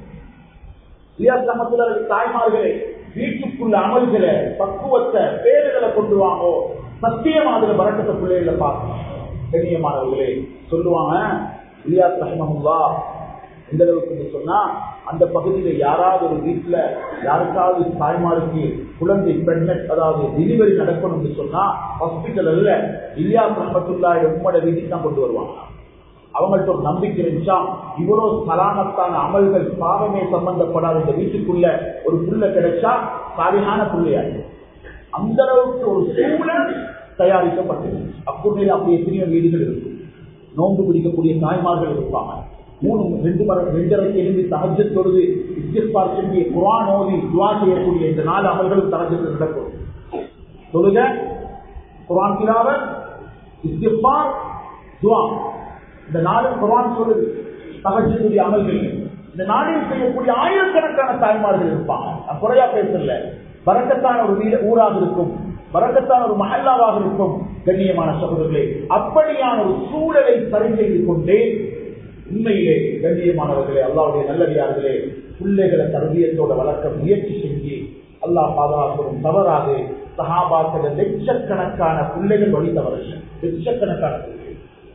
இலியாஸ் ரஹ்மத்துல்லாஹி தாய்மார்களே, வீட்டுக்குள்ள அமல்களை, பக்குவத்தை, பேருகளை கொண்டு வாங்கோ. சத்தியமா அதுல பரக்கத்தை பிள்ளைகளை பார்க்கணும். கண்ணியமானவர்களே, சொல்லுவாங்க இலியாஸ் ரஹ்மத்துல்லாஹ் எந்த அளவுக்கு சொன்னா, அந்த பகுதியில யாராவது ஒரு வீட்டுல யாருக்காவது தாய்மாருக்கு குழந்தை பிரெக்னன்ட், அதாவது டெலிவரி நடக்கணும்னு சொன்னா ஹாஸ்பிட்டல் அல்ல, இலியாஸ் ரஹ்மத்துல்லாஹி உம்மோட வீட்டுக்கு தான் கொண்டு வருவாங்க. அவங்கள்ட்ட ஒரு நம்பிக்கை இருந்துச்சா, இவ்வளவு சலாமத்தான அமல்கள், பாவமே சம்பந்தப்படாத இந்த வீட்டுக்குள்ள ஒரு புள்ள கிடைச்சா சாலிஹான புள்ளையாரு. அந்த அளவுக்கு ஒரு சூழல் தயாரிக்கப்பட்டது. அப்பூர்ல அப்படி எத்தனையோ வீடுகள் இருக்கும். நோன்பு பிடிக்கக்கூடிய தாய்மார்கள் இருப்பாங்க. மூணு ரெண்டு மரம் ரெண்டரைக்கு எழுதி தஹஜ்ஜத் தொழுது இஸ்திக்பார் செஞ்சு குர்ஆன் ஓதி துஆ செய்யக்கூடிய இந்த நாலு அமல்களும் தஹஜ்ஜத்தில் நடக்கும். தொழுக, குர்ஆன் திலாவத், இஸ்திக்பார், துஆ, இந்த நாலு குர்ஆன் சொல்லுது தஹஜ்ஜுடைய அமல்கள். இந்த நாளில் செய்யக்கூடிய ஆயிரக்கணக்கான தாய்மார்கள் இருப்பாங்க. நான் குறையா பேசல. பரக்கத்தான ஒரு வீடு ஊராக இருக்கும், பரக்கத்தான ஒரு மஹல்லாவாக இருக்கும். கண்ணியமான சகோதரர்களே, அப்படியான ஒரு சூழலை சரி செய்து கொண்டே உண்மையிலே கண்ணியமானவர்களே, அல்லாஹ்வுடைய நல்லடியார்களே, பிள்ளைகளை தர்பியத்தோட வளர்க்க முயற்சி செஞ்சு அல்லாஹ் பாதுகாக்கணும். தவறாது சஹாபாக்கள் லட்சக்கணக்கான பிள்ளைகள் வழி தவறல. லட்சக்கணக்கான பிள்ளைகள்,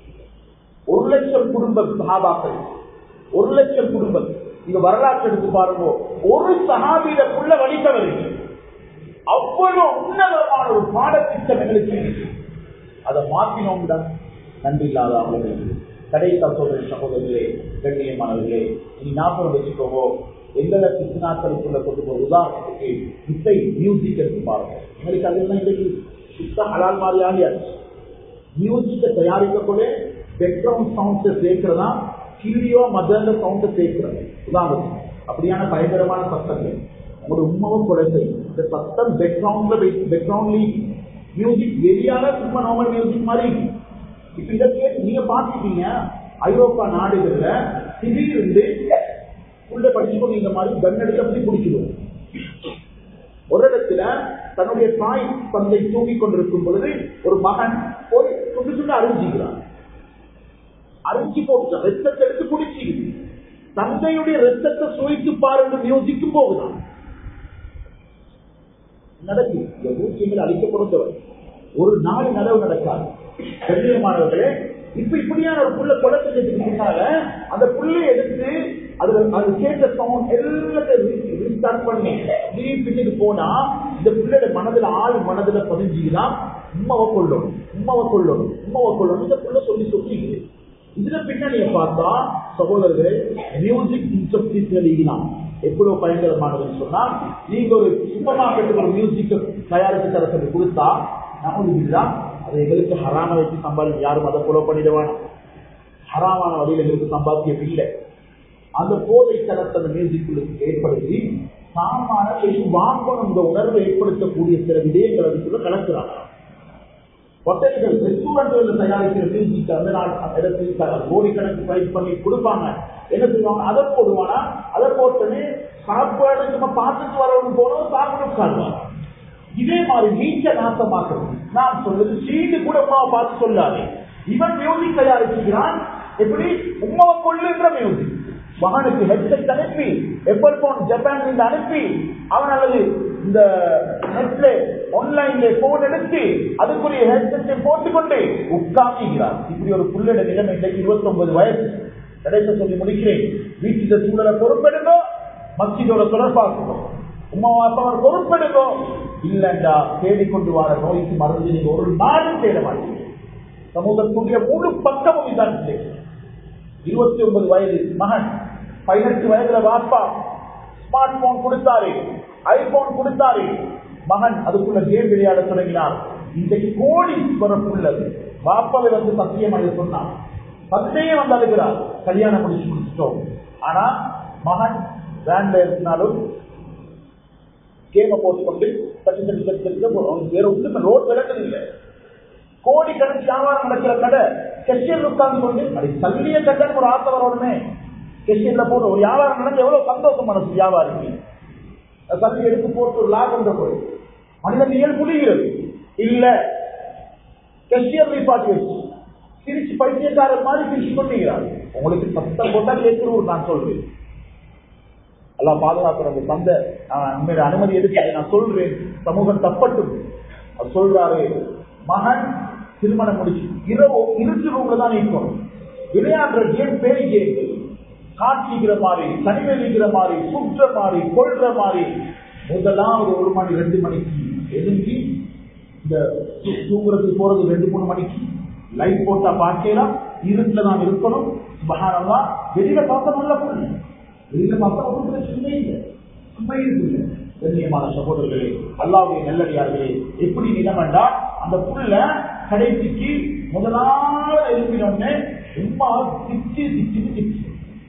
ஒரு லட்சம் குடும்பம் சஹாபாக்கள், ஒரு லட்சம் குடும்பம். இங்க வரலாற்று எடுத்து பாருங்க, ஒரு சஹாபியில புள்ள வழி தவறில்லை. அவ்வளவு உன்னதமான ஒரு பாடத்திட்டம் எங்களுக்கு அதை மாற்றினோம்டா நன்றி இல்லாத அவர்களுக்கு. கடைசி சோதனை சகோதரர்களே, கண்ணியமானவர்களே, இனி ஞாபகம் வச்சுக்கோவோ, எங்களை பிசினாக்களுக்குள்ள கொண்டு போய் உதாரணத்துக்கு இசை மியூசிக் எடுத்து பாருங்க. எங்களுக்கு அதெல்லாம் இன்றைக்கு சுத்த ஹலால் மாதிரியாக மியூசிக்கை தயாரிக்கக்கூட பேக்ரவுண்ட் சவுண்ட்ஸை சேர்க்கிறதா, கீழியோ மதந்த சவுண்டை சேர்க்கிறது. உதாரணத்துக்கு அப்படியான பயங்கரமான சத்தங்கள் ஒரு உண்மையும் குறைசை. இந்த சத்தம் பேக்ரவுண்ட்ல பேக்ரவுண்ட்லி மியூசிக் வெளியான சும்மா நார்மல் மியூசிக் மாதிரி. இப்ப இதை கேட்டு நீங்க பாத்துட்டீங்க, ஐரோப்பா நாடுகள்ல திடீர்ந்து உள்ள படிச்சுக்கொண்டு இந்த மாதிரி கண்ணெடுத்து அப்படி பிடிச்சிடும். ஒரு இடத்துல தன்னுடைய தாய் தந்தை தூங்கிக் கொண்டிருக்கும் பொழுது ஒரு மகன் போய் துண்டு துண்டு அரிஞ்சிக்கிறான். அரிஞ்சி போட்டு ரத்தத்தை எடுத்து குடிச்சு தந்தையுடைய ரத்தத்தை சுவைத்து பாருங்க மியூசிக்கும் போகுதான். நடக்கு இந்த ஊசியங்கள் அளிக்கப்படும் ஒரு நாலு நலவு நடக்காது. கண்ணியமானவர்களே, இப்ப இப்படியான ஒரு புள்ள கொலை செஞ்சதுக்கு முன்னால அந்த புள்ளையை எடுத்து அதுல அது கேட்ட சவுண்ட் எல்லாத்தையும் ரீஸ்டார்ட் பண்ணி பின்னுக்கு போனா இந்த பிள்ளையோட மனதுல ஆள் மனதுல பதிஞ்சுதான் உம்மாவை கொள்ளணும் உம்மாவை கொள்ளணும் உம்மாவை கொள்ளணும் இந்த பிள்ளை சொல்லி சொல்லி இதுல பின்னணியை பார்த்தா சகோதரர்களே மியூசிக் இன்ஸ்ட்ரக்டர் எவ்வளவு பயங்கரமானதுன்னு சொன்னா நீங்க ஒரு சூப்பர் மார்க்கெட்டுக்கு ஒரு மியூசிக் தயாரித்து தர சொல்லி கொடுத்தா நம்ம அதை எங்களுக்கு ஹராம வச்சு சம்பாதி யாரும் அதை ஃபாலோ பண்ணிடுவாங்க. ஹராமான வழியில் எங்களுக்கு சம்பாத்தியம் இல்லை. அந்த போதை தரத்தை அந்த மியூசிக் ஏற்படுத்தி சாமான வாங்கணும் இந்த உணர்வை ஏற்படுத்தக்கூடிய சில விடயங்கள் அதுக்குள்ள கலக்குறாங்க. ஹோட்டல்கள் ரெஸ்டாரண்ட்கள் தயாரிக்கிற மியூசிக் அந்த இடத்துல கோடிக்கணக்கு பிரைஸ் பண்ணி கொடுப்பாங்க. என்ன செய்வாங்க, அதை போடுவானா அதை போட்டோன்னே சாப்பாடு நம்ம பார்த்துட்டு வரணும் போனோம் சாப்பிட்டு உட்காருவாங்க. இதே மாதிரி வீச்ச நாசமாக்குறது. நான் சொல்றது சீடு கூட உமாவை பார்த்து சொல்லாது. இவன் மியூசிக் தயாரிக்கிறான். எப்படி உமாவை கொள்ளுன்ற மியூசிக் மகனுக்கு ஹெட்செட் அனுப்பி எப்பல் போன் ஜப்பான் அனுப்பி அவன் அல்லது இந்த நெட்ல ஆன்லைன்ல போன் எடுத்து அதுக்குரிய ஹெட்செட்டை போட்டுக்கொண்டு உட்கார்ந்துகிறார். இப்படி ஒரு புள்ளட நிலைமை இருபத்தி ஒன்பது வயசு கடைசி சொல்லி முடிக்கிறேன். வீட்டில் சூழலை பொறுப்பெடுங்க, மஸ்ஜிதோட தொடர்பாக்குவோம், உமாவாப்பவர் பொறுப்பெடுங்க. இல்லண்டா தேடிக்கொண்டு வர நோய்க்கு மருந்து நீங்க ஒரு நாளும் தேட மாட்டீங்க. சமூகத்துடைய முழு பக்கமும் இதான். இருபத்தி ஒன்பது வயது மகன், பதினெட்டு வயதுல வாப்பா ஸ்மார்ட் போன் கொடுத்தாரு, ஐபோன் கொடுத்தாரு. மகன் அதுக்குள்ள கேம் விளையாட தொடங்கினார். இன்றைக்கு கோடி பிறப்புள்ளது. வாப்பாவை வந்து சத்தியம் அழகு சொன்னார், சத்தியம் வந்து அழுகிறார். கல்யாணம் முடிச்சு முடிச்சிட்டோம். ஆனா மகன் வேன்ல இருந்தாலும் கேம போட்டுக்கொண்டு தட்டி தட்டி தட்டி தட்டி போறோம். வேற ஒன்றுக்கு ரோட் விளக்குது இல்லை. கோடி கணக்கு வியாபாரம் நடக்கிற கடை கெஷியர் உட்கார்ந்து கொண்டு அது சல்லிய கட்டன்னு ஒரு ஆசை வரணுமே. கெஷியர்ல போட்டு ஒரு வியாபாரம் நடந்து எவ்வளவு சந்தோஷம் மனசு வியாபாரிக்கு. சல்லி எடுத்து போட்டு ஒரு லாபம் போய் மனிதன் இயல் புரிகிறது இல்ல. கெஷியர் பாட்டி வச்சு சிரிச்சு பைத்தியக்காரர் மாதிரி சிரிச்சு கொண்டுகிறார். உங்களுக்கு சத்தம் போட்டா கேட்கிறோம். நான் சொல்றேன், எல்லாம் பாதுகாக்கிறது தந்த உண்மையில அனுமதி எடுத்து நான் சொல்றேன். சமூகம் தப்பட்டும். அவர் சொல்றாரு, மகன் திருமணம் முடிச்சு இரவு இருட்டு ரூம்ல தான் இருக்கணும். விளையாடுற கேம் பேய் கேம், காட்சிக்கிற மாதிரி, தனிமையிலிக்கிற மாதிரி, சுற்ற மாதிரி, கொள்ற மாதிரி. முதலாவது ஒரு மணி ரெண்டு மணிக்கு எதுங்கி இந்த தூங்குறதுக்கு போறது ரெண்டு மூணு மணிக்கு லைட் போட்டா பார்க்கலாம். இருட்டுல தான் இருக்கணும். மகானவா வெளியில பார்க்க நல்ல பொண்ணு, வெளியில பார்த்தா ஒரு பிரச்சனை இல்லை, சும்மா இருக்கு. கண்ணியமான சகோதரர்களே, அல்லாஹ்வுடைய நல்லடியார்களே, எப்படி நிலைமண்டா அந்த புள்ள கடைசிக்கு முதலாவது எழுப்பினோடனே சும்மா திச்சு திச்சு திச்சு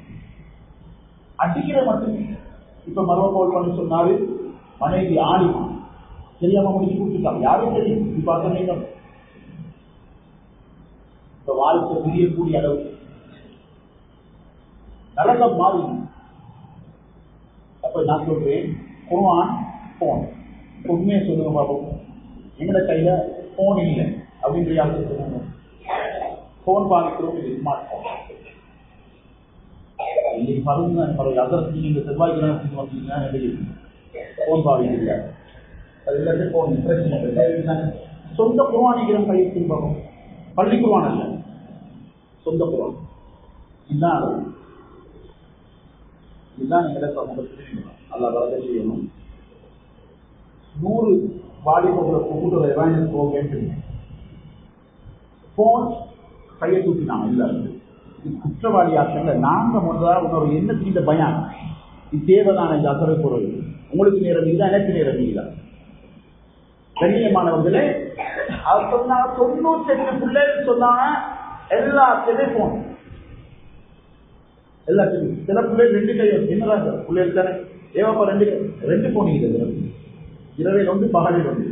அடிக்கிற மட்டுமே. இப்ப மரபு போல் பண்ணி சொன்னாரு, மனைவி ஆலிமா தெரியாம முடிச்சு கொடுத்துட்டாங்க. யாரும் தெரியும். இப்ப சொன்னீங்க இப்ப வாழ்க்கை புரியக்கூடிய அளவு நடந்த மாதிரி. அப்ப நான் சொல்றேன், குர்ஆன் போன் உண்மையை சொல்லுங்க பாபு. எங்கட கையில போன் இல்லை அப்படின்ற யாருக்கு சொல்லுங்க. போன் பாதிக்கிறோம். இது ஸ்மார்ட் போன் இன்னைக்கு பருவம் தான் பரவாயில்ல. அதற்கு நீங்க செவ்வாய்க்கிழமை வந்தீங்கன்னா போன் பாதிக்கல. அது எல்லாத்தையும் போன் பிரச்சனை. சொந்த குர்ஆனிக்கிறோம் கையை திரும்பவும். பள்ளி குர்ஆன் அல்ல, சொந்த குர்ஆன். இதுதான் இதுதான் எங்களை சமூகத்தில் அல்லா வரதை செய்யணும். நூறு வாலிபங்களை கூட்டுற எவாஞ்சல் போக போன் கையை தூக்கினாங்க. இல்ல இது குற்றவாளி ஆற்றல நாங்க முதலாக உன்னோட எண்ணத்தின் பயம். இது தேவைதான இந்த அசரை பொருள். உங்களுக்கு நேரம் இல்லை, எனக்கு நேரம் இல்லை. கண்ணியமானவர்களே, அவர் சொன்னாங்க தொண்ணூத்தி எட்டு பிள்ளைகள் சொன்னாங்க எல்லா டெலிபோன் எல்லாத்தையும். சில பிள்ளைகள் ரெண்டு கையும் என்னதான் பிள்ளைகள் தானே ஏவாப்பா ரெண்டு ரெண்டு போனீங்க. இரவில் ஒன்று பகலில் ஒன்று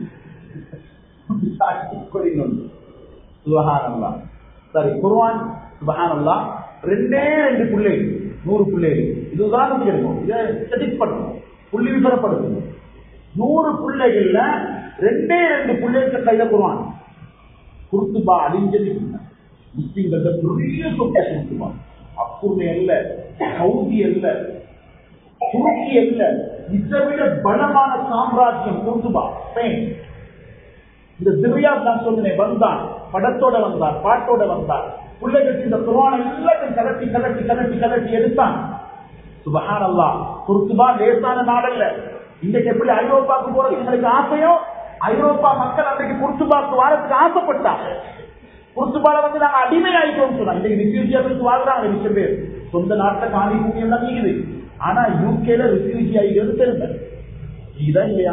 ஒன்று. சுபஹானல்லா. சரி, குர்ஆன் சுபஹானல்லா ரெண்டே ரெண்டு பிள்ளைகள் நூறு பிள்ளைகள். இது உதாரணத்துக்கு எடுக்கும். இதை செடிட் பண்ணணும், புள்ளி விவரப்படுத்தணும். நூறு பிள்ளைகள்ல ரெண்டே ரெண்டு பிள்ளைகள் கையில குர்ஆன். குர்துபா அழிஞ்சது முஸ்லிம்கள பெரிய சொத்தை குர்துபா. அப்புறமே அல்ல, சவுதி அல்ல, துருக்கி அல்ல, இதை விட பலமான சாம்ராஜ்யம் குர்துபா ஸ்பெயின். இந்த திரியாத் நான் சொன்னேன், வந்தான் படத்தோட வந்தான், பாட்டோட வந்தான். பிள்ளைகளுக்கு இந்த குர்ஆன் எல்லாத்தையும் கலட்டி கலட்டி கலட்டி கலட்டி எடுத்தான். சுப்ஹானல்லாஹ். குர்துபா லேசான நாடல்ல. இன்றைக்கு எப்படி ஐரோப்பாவுக்கு போறது எங்களுக்கு ஆசையோ, ஐரோப்பா மக்கள் அன்றைக்கு குர்துபாவுக்கு வாரத்துக்கு ஆசைப்பட்டாங்க. குர்துபால வந்து நாங்க அடிமையாயிட்டோம் சொன்னா. இன்னைக்கு ரிஃப்யூஜியாவுக்கு வாழ்றாங்க மிச்ச பேர். சொந்த நாட்டை காணி பூமி எல்லாம் நீங்குது. ஆனா யூகேல ரிஃப்யூஜி ஆகிறது தெரிஞ்ச இதுதான் இல்லையா?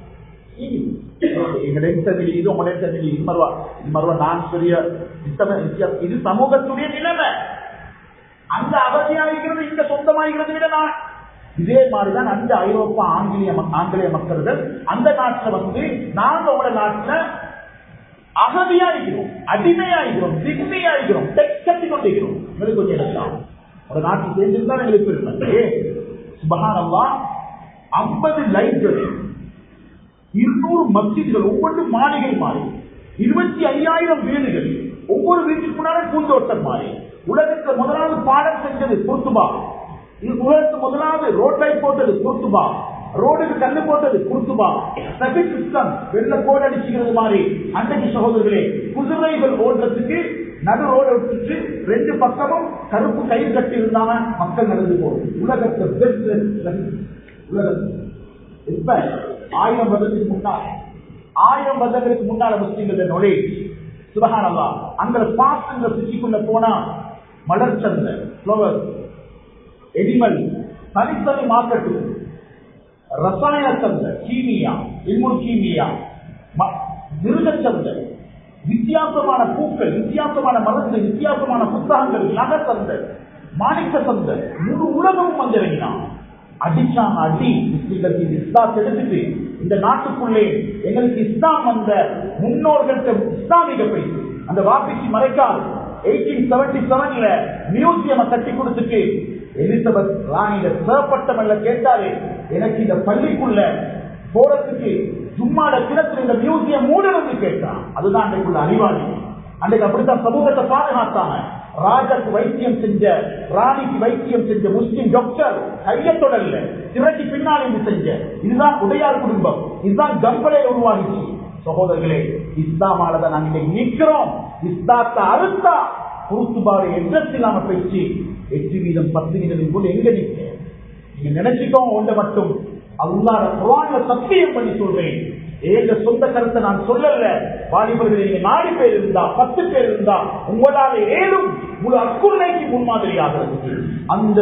இது சமூகத்துடைய நிலைமை. அந்த அவசியாகிறது இங்க சொந்தமாகிறது விட நான் இதே மாதிரிதான் அந்த ஐரோப்பா ஆங்கிலேய ஆங்கிலேய மக்கள்கள் அந்த நாட்டில் வந்து நாங்க உங்களோட நாட்டில் அகதியாகிறோம், அடிமையாகிறோம், திண்மையாகிறோம், கட்டி கொண்டிருக்கிறோம். எங்களுக்கு கொஞ்சம் எடுக்கலாம் ஒரு நாட்டில் சேர்ந்திருந்தா எங்களுக்கு பெருமை. சுப்ஹானல்லாஹ். ஐம்பது லைப்ரரி, இருநூறு மஸ்ஜித்கள், ஒவ்வொரு மாளிகை மாறி, இருபத்தி ஐயாயிரம் வீடுகள், ஒவ்வொரு வீட்டுக்குள்ளார பூந்தோட்டம் மாறி, உலகத்தில் முதலாவது பாடம் செஞ்சது குர்துபா. உலகத்துக்கு முதலாவது ரோட் லைட் போட்டது குர்துபா. ரோடுக்கு கண்ணு போட்டது குர்துபா. டிராபிக் சிஸ்டம் வெள்ள கோடு அடிச்சுக்கிறது மாதிரி அன்றைக்கு சகோதரர்களே குதிரைகள் ஓடுறதுக்கு நடு ரோடு விட்டுட்டு ரெண்டு பக்கமும் கருப்பு கயிறு கட்டி இருந்தாங்க, மக்கள் நடந்து போகும். உலகத்தை உலகத்தில் இப்ப ஆயிரம் வருடத்துக்கு முன்னால் ஆயிரம் வருடங்களுக்கு முன்னால முஸ்லிம்கள் நுழைய சுப்ஹானல்லாஹ் அங்க பாத்துங்க சுற்றிக்குள்ள போனா மலர் சந்தை, ஃப்ளவர், எனிமல், தனித்தனி மார்க்கெட்டு, ரசாயன சந்தை, கீமியா, இல்முல் கீமியா, மிருக சந்தை, வித்தியாசமான பூக்கள், வித்தியாசமான மருந்து, வித்தியாசமான புத்தகங்கள், நகை சந்தை, மாணிக்க சந்தை, முழு உலகமும் வந்திறங்கினான். அடிச்சாங்க அடி. முஸ்லிம்களுக்கு இஸ்லாம் எடுத்துட்டு இந்த நாட்டுக்குள்ளே எங்களுக்கு இஸ்லாம் வந்த முன்னோர்கள்ட்ட இஸ்லாமிக பேசு அந்த வாபிக்கு மறைக்கால் எயிட்டீன் செவன்டி செவன்ல மியூசியம் கட்டி கொடுத்துட்டு எலிசபெத் ராணியில சேப்பட்டமல்ல கேட்டாரு, எனக்கு இந்த பள்ளிக்குள்ள போறதுக்கு சும்மாட கிணத்துல இந்த மியூசியம் மூடணும்னு கேட்டான். அதுதான் அன்றைக்குள்ள அறிவாளி. அன்றைக்கு அப்படித்தான் சமூகத்தை பாதுகாத்தாங்க. ராஜாக்கு வைத்தியம் செஞ்ச, ராணிக்கு வைத்தியம் செஞ்ச முஸ்லிம் டாக்டர் கையத்தொடர்ல திரட்டி பின்னால் இருந்து செஞ்ச. இதுதான் உடையார் குடும்பம், இதுதான் கம்பளை உருவாகிச்சு. சகோதரர்களே, இஸ்லாமாலதான் நாங்க நிற்கிறோம். இஸ்லாத்தை அறுத்தா குர்துபாவை எண்ணத்தில் இல்லாம பேச்சு எட்டு வீதம் பத்து வீதம் போது எங்க நிற்க நீங்க நினைச்சுக்கோங்க. ஒன்றை மட்டும் அல்லாஹ் குர்ஆன்ல சத்தியம் பண்ணி சொல்றேன், ஏங்க சொந்த கருத்தை நான் சொல்லல. வாலிபர்கள் நீங்க நாலு பேர் இருந்தா பத்து பேர் இருந்தா உங்களால ஏழும் முழு அக்குறைக்கு முன்மாதிரியாக அந்த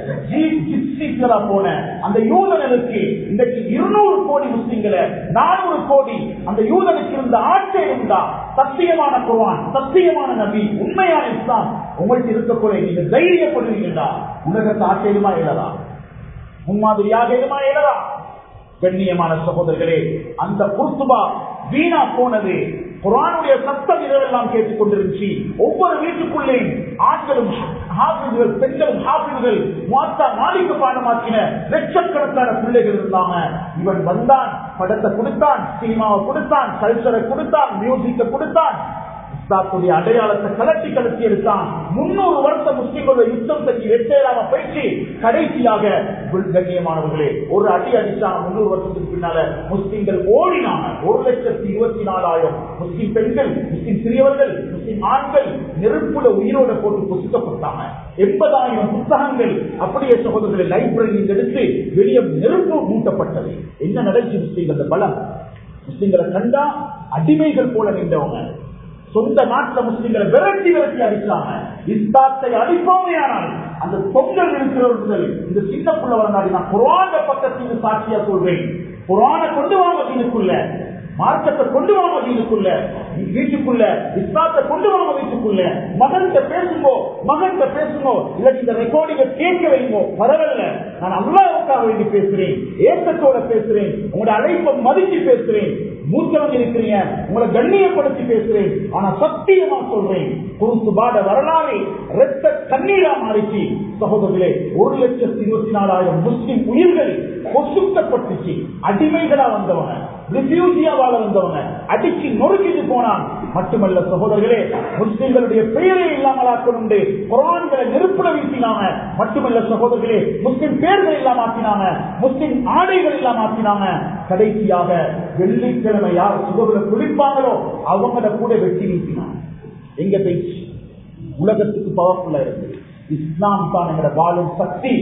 போன அந்த யூதனுக்கு இன்றைக்கு இருநூறு கோடி முஸ்லிம்களை நானூறு கோடி அந்த யூதனுக்கு இருந்த ஆட்சி இருந்தா சத்தியமான குர்ஆன், சத்தியமான நபி, உண்மையான இஸ்லாம் உங்களுக்கு இருக்கக்கூடிய நீங்க தைரியப்படுவீங்களா? உலகத்தை ஆட்சியமா எழலாம், முன்மாதிரியாக எழுமா எழலாம். கண்ணியமான சகோதரர்களே, அந்த குர்துபா வீணா போனது. குர்ஆனுடைய சத்தம் இதெல்லாம் கேட்டுக் கொண்டிருந்துச்சு. ஒவ்வொரு வீட்டுக்குள்ளே ஆண்களும் ஹாஃபிஸ்கள், பெண்களும் ஹாஃபிஸ்கள், முஅத்தா மாலிக்கு பாடமாக்கின லட்சக்கணக்கான பிள்ளைகள் இருந்தாங்க. இவன் வந்தான், படத்தை கொடுத்தான், சினிமாவை கொடுத்தான், கல்ச்சரை கொடுத்தான், மியூசிக்கை கொடுத்தான், இஸ்லாத்துடைய அடையாளத்தை கலட்டி கலத்தி எடுத்தான். முன்னூறு வருஷம் முஸ்லிம்களுடைய யுத்தம் செஞ்சு வெற்றியலாம பயிற்சி கடைசியாக கண்ணியமானவர்களே ஒரு அடி அடிச்சாங்க. முன்னூறு வருஷத்துக்கு பின்னால முஸ்லிம்கள் ஓடினாங்க. ஒரு லட்சத்தி இருபத்தி நாலாயிரம் முஸ்லிம் பெண்கள், முஸ்லிம் சிறியவர்கள், முஸ்லிம் ஆண்கள் நெருப்புல உயிரோட போட்டு பொசுக்கப்பட்டாங்க. எண்பதாயிரம் புத்தகங்கள் அப்படியே சகோதரர்களை லைப்ரரியில் எடுத்து வெளியே நெருப்பு மூட்டப்பட்டது. என்ன நடந்துச்சு? முஸ்லிம்கள் பலம். முஸ்லிம்களை கண்டா அடிமைகள் போல நின்றவங்க. சொந்த நாட்டில் முஸ்லிம்களை விரட்டி விரட்டி அடிச்சாங்க. இஸ்லாத்தை அடிப்போமே. ஆனால் அந்த தொங்கல் இருக்கிறவர்கள் இந்த சின்ன புள்ள வந்தாடி நான் குர்ஆன் பக்கத்துக்கு சாட்சியா சொல்றேன். குர்ஆனை கொண்டு வாங்க வீட்டுக்குள்ள, மார்க்கத்தை கொண்டு வாங்க வீட்டுக்குள்ள, வீட்டுக்குள்ள இஸ்லாத்தை கொண்டு வாங்க வீட்டுக்குள்ள. மகன்கிட்ட பேசுங்கோ, மகன்கிட்ட பேசுங்கோ, இல்ல இந்த ரெக்கார்டிங்க கேட்க வைங்கோ, பரவாயில்ல. நான் அல்லாஹ்வுக்காக வேண்டி பேசுறேன், ஏக்கத்தோட பேசுறேன், உங்களோட அழைப்பை மதிச்சு பேசுறேன், மூத்தவங்க இருக்கிறீங்க, உங்களை கண்ணியப்படுத்தி பேசுறேன். ஆனா சத்தியமா சொல்றேன், குர்துபாட வரலாறு இரத்த கண்ணீரா மாறிச்சு. சகோதரர்களே, ஒரு லட்சத்தி இருபத்தி நாலாயிரம் முஸ்லிம் உயிர்கள் பொசுக்கப்பட்டுச்சு. அடிமைகளா வந்தவங்க, ரிஃப்யூஜியாவால வந்தவங்க அடிச்சு நொறுக்கிட்டு போனான். மட்டுமல்ல சகோதரர்களே, முஸ்லிம்களுடைய பெயரை இல்லாமலாக்கணும் குர்ஆன்களை நெருப்புல வீசினாங்க. மட்டுமல்ல சகோதரர்களே, முஸ்லிம் பேர்கள் இல்லாம ஆக்கினாங்க, முஸ்லிம் ஆடைகள் இல்லாம ஆக்கினாங்க. கடைசியாக வெள்ளிக்கிழமை யார் சுகத்துல குளிப்பாங்களோ அவங்கள கூட வெட்டி வீசினாங்க. எங்க பேச்சு உலகத்துக்கு பவர்ஃபுல்லா இருக்கு. இஸ்லாம் தான் எங்களோட வாழும் சக்தி.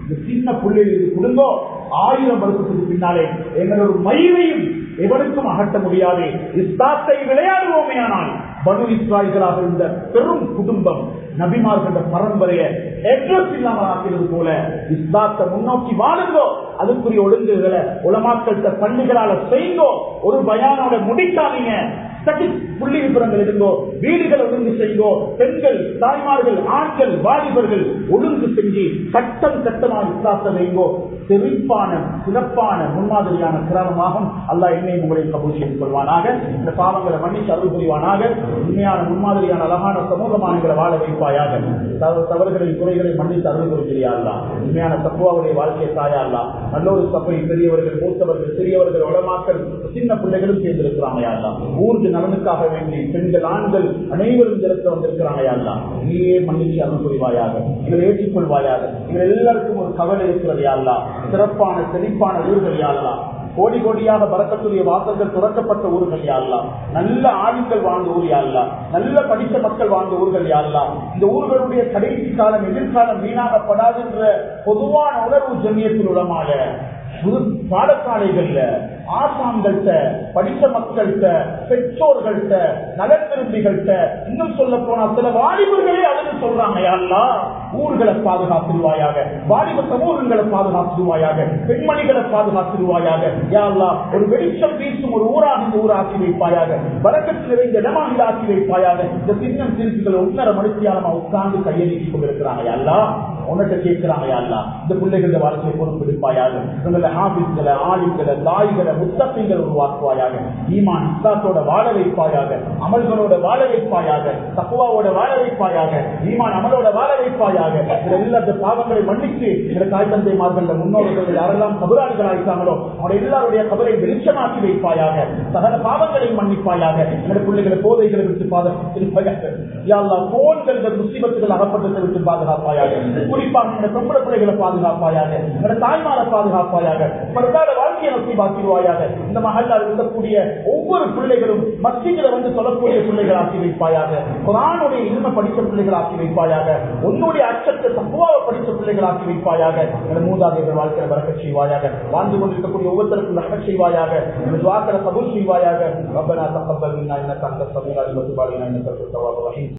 இந்த சின்ன புள்ளைகளுக்கு கொடுங்கோ, ஆயிரம் வருஷத்துக்கு பின்னாலே எங்களோட மயிரையும் எவனுக்கும் அகற்ற முடியாது. இஸ்லாத்தை விளையாடுவோமே ஆனால் பனு இஸ்ராயல்களாக இருந்த பெரும் குடும்பம் நபிமார்கள பரம்பரையை எட்ரஸ் இல்லாமல் ஆக்கிறது போல இஸ்லாத்தை முன்னோக்கி வாழுங்கோ. அதுக்குரிய ஒழுங்குகளை உலமாக்கள்கிட்ட பள்ளிகளால செய்யுங்கோ. ஒரு பயானோட முடிக்காதீங்க. புள்ளி விபரங்கள் இருந்தோ, வீடுகள் ஒழுங்கு செய்தோ, பெண்கள், தாய்மார்கள், ஆண்கள், வாலிபர்கள் ஒழுங்கு செஞ்சு கட்டம் கட்டமாக இஸ்லாத்தை வைங்கோ. செழிப்பான சிறப்பான முன்மாதிரியான கிராமமாகும். அல்லாஹ் என்னையும் உங்களை கபூல் செய்து கொள்வானாக. இந்த பாவங்களை மன்னிச்சு அருள் புரிவானாக. உண்மையான முன்மாதிரியான அழகான சமூகமான வாழ வைப்பாயாக. தவறுகளின் குறைகளை மன்னித்து அருள் புரியா அல்லா. உண்மையான தப்புவாவுடைய வாழ்க்கையை தாயா அல்லா. நல்லொரு சபை பெரியவர்கள், மூத்தவர்கள், சிறியவர்கள், உலமாக்கள், சின்ன பிள்ளைகளும் சேர்ந்திருக்கிறாங்க அல்லா. ஊருக்கு நலனுக்காக வேண்டி பெண்கள், ஆண்கள் அனைவரும் திறக்க வந்திருக்கிறாங்க அல்லா. நீயே மன்னிச்சு அருள் புரிவாயாக. இவரை ஏற்றுக்கொள்வாயாக. இவர் எல்லாருக்கும் ஒரு கவலை இருக்கிறது அல்லா. சிறப்பான செழிப்பான ஊர்கள் யாழ்லா. கோடி கோடியாக பரக்கத்துடைய வாசல்கள் துறக்கப்பட்ட ஊர்கள் யாழ்லா. நல்ல ஆளுங்கள் வாழ்ந்த ஊர் யாழ்லா. நல்ல படித்த மக்கள் வாழ்ந்த ஊர்கள் யாழ்லா. இந்த ஊர்களுடைய கடைசி காலம் எதிர்காலம் வீணாகப்படாது என்ற பொதுவான உணர்வு ஜமியத்தில் உலமாக பாடசாலைகள்ல, ஆசான்கள்ட்ட, படித்த மக்கள்கிட்ட, பெற்றோர்கள்ட்ட, நலத்திரும்பிகள்ட்ட, இன்னும் சொல்ல போனா சில வாலிபர்களே அதுன்னு சொல்றாங்க. யாழ்லா ஊர்களை பாதுகாத்துருவாயாக, வாலிப சமூகங்களை பாதுகாத்துருவாயாக, பெண்மணிகளை பாதுகாத்துருவாயாக. யாழ்லா ஒரு வெளிச்சம் வீசும் ஒரு ஊராக இந்த ஊராக்கி வைப்பாயாக. வழக்கத்தில் நிறைந்த இடமாக ஆக்கி வைப்பாயாக. இந்த சின்னம் சிறுக்குகள் ஒன்றரை மணித்தியாலமா உட்கார்ந்து கையெழுத்திக் கொண்டிருக்கிறாங்க. யாழ்லா உன்னிட்ட கேட்கிறாங்க. யாழ்லா இந்த பிள்ளைகள வாழ்க்கையை பொறுப்பெடுப்பாயாக. உங்களை ஆபிஸ்களை, ஆளுங்களை, தாய்களை, முத்தப்பைகள் உருவாக்குவாயாக. ஈமான் இஸ்லாத்தோட வாழ வைப்பாயாக. அமல்களோட வாழ வைப்பாயாக. தக்குவாவோட வாழ வைப்பாயாக. ஈமான் அமலோட வாழ வைப்பாயாக. எல்லா பாவங்களை மன்னித்து இந்த தாய் தந்தைமார்கள், முன்னோர்கள் யாரெல்லாம் கபராளிகள் ஆயிட்டாங்களோ அவருடைய எல்லாருடைய கபரை வெளிச்சமாக்கி வைப்பாயாக. சகல பாவங்களையும் மன்னிப்பாயாக. எங்களுடைய பிள்ளைகளை போதைகளை விட்டு பாதுகாத்திருப்பாயாக. யாழ்லா போன்கள் முஸ்லிமத்துகள் அகப்பட்டத்தை விட்டு பாதுகாப்பாயாக. குறிப்பாக இந்த பொம்பளை பிள்ளைகளை பாதுகாப்பாயாக. எங்களுடைய தாய்மாரை பாதுகாப்பாயாக. பரதாத வாழ்க்கையை நோக்கி பாக்கிடுவாயாக. இந்த மஹல்லால் இருக்கக்கூடிய ஒவ்வொரு பிள்ளைகளும் மஸ்ஜிதில வந்து சொல்லக்கூடிய பிள்ளைகள் ஆக்கி வைப்பாயாக. குர்ஆனுடைய இல்ம படித்த பிள்ளைகள் ஆக்கி வைப்பாயாக. உன்னுடைய அச்சத்தை தக்குவாவை படித்த பிள்ளைகள் ஆக்கி வைப்பாயாக. எங்களுடைய மூதாதையர்கள் வாழ்க்கையை பரக்கத் செய்வாயாக. வாழ்ந்து கொண்டிருக்கக்கூடிய ஒவ்வொருத்தருக்கும் ரஹ்மத் செய்வாயாக. எங்களுடைய துஆக்களை கபூல் செய்வாயாக. ரப்பனா தக்கப்பல் மின்னா இன்னக அன்தஸ் ஸமீஉல் அலீம் வ துப் அலைனா இன்னக அன்தத் தவ்வாபுர் ரஹீம்.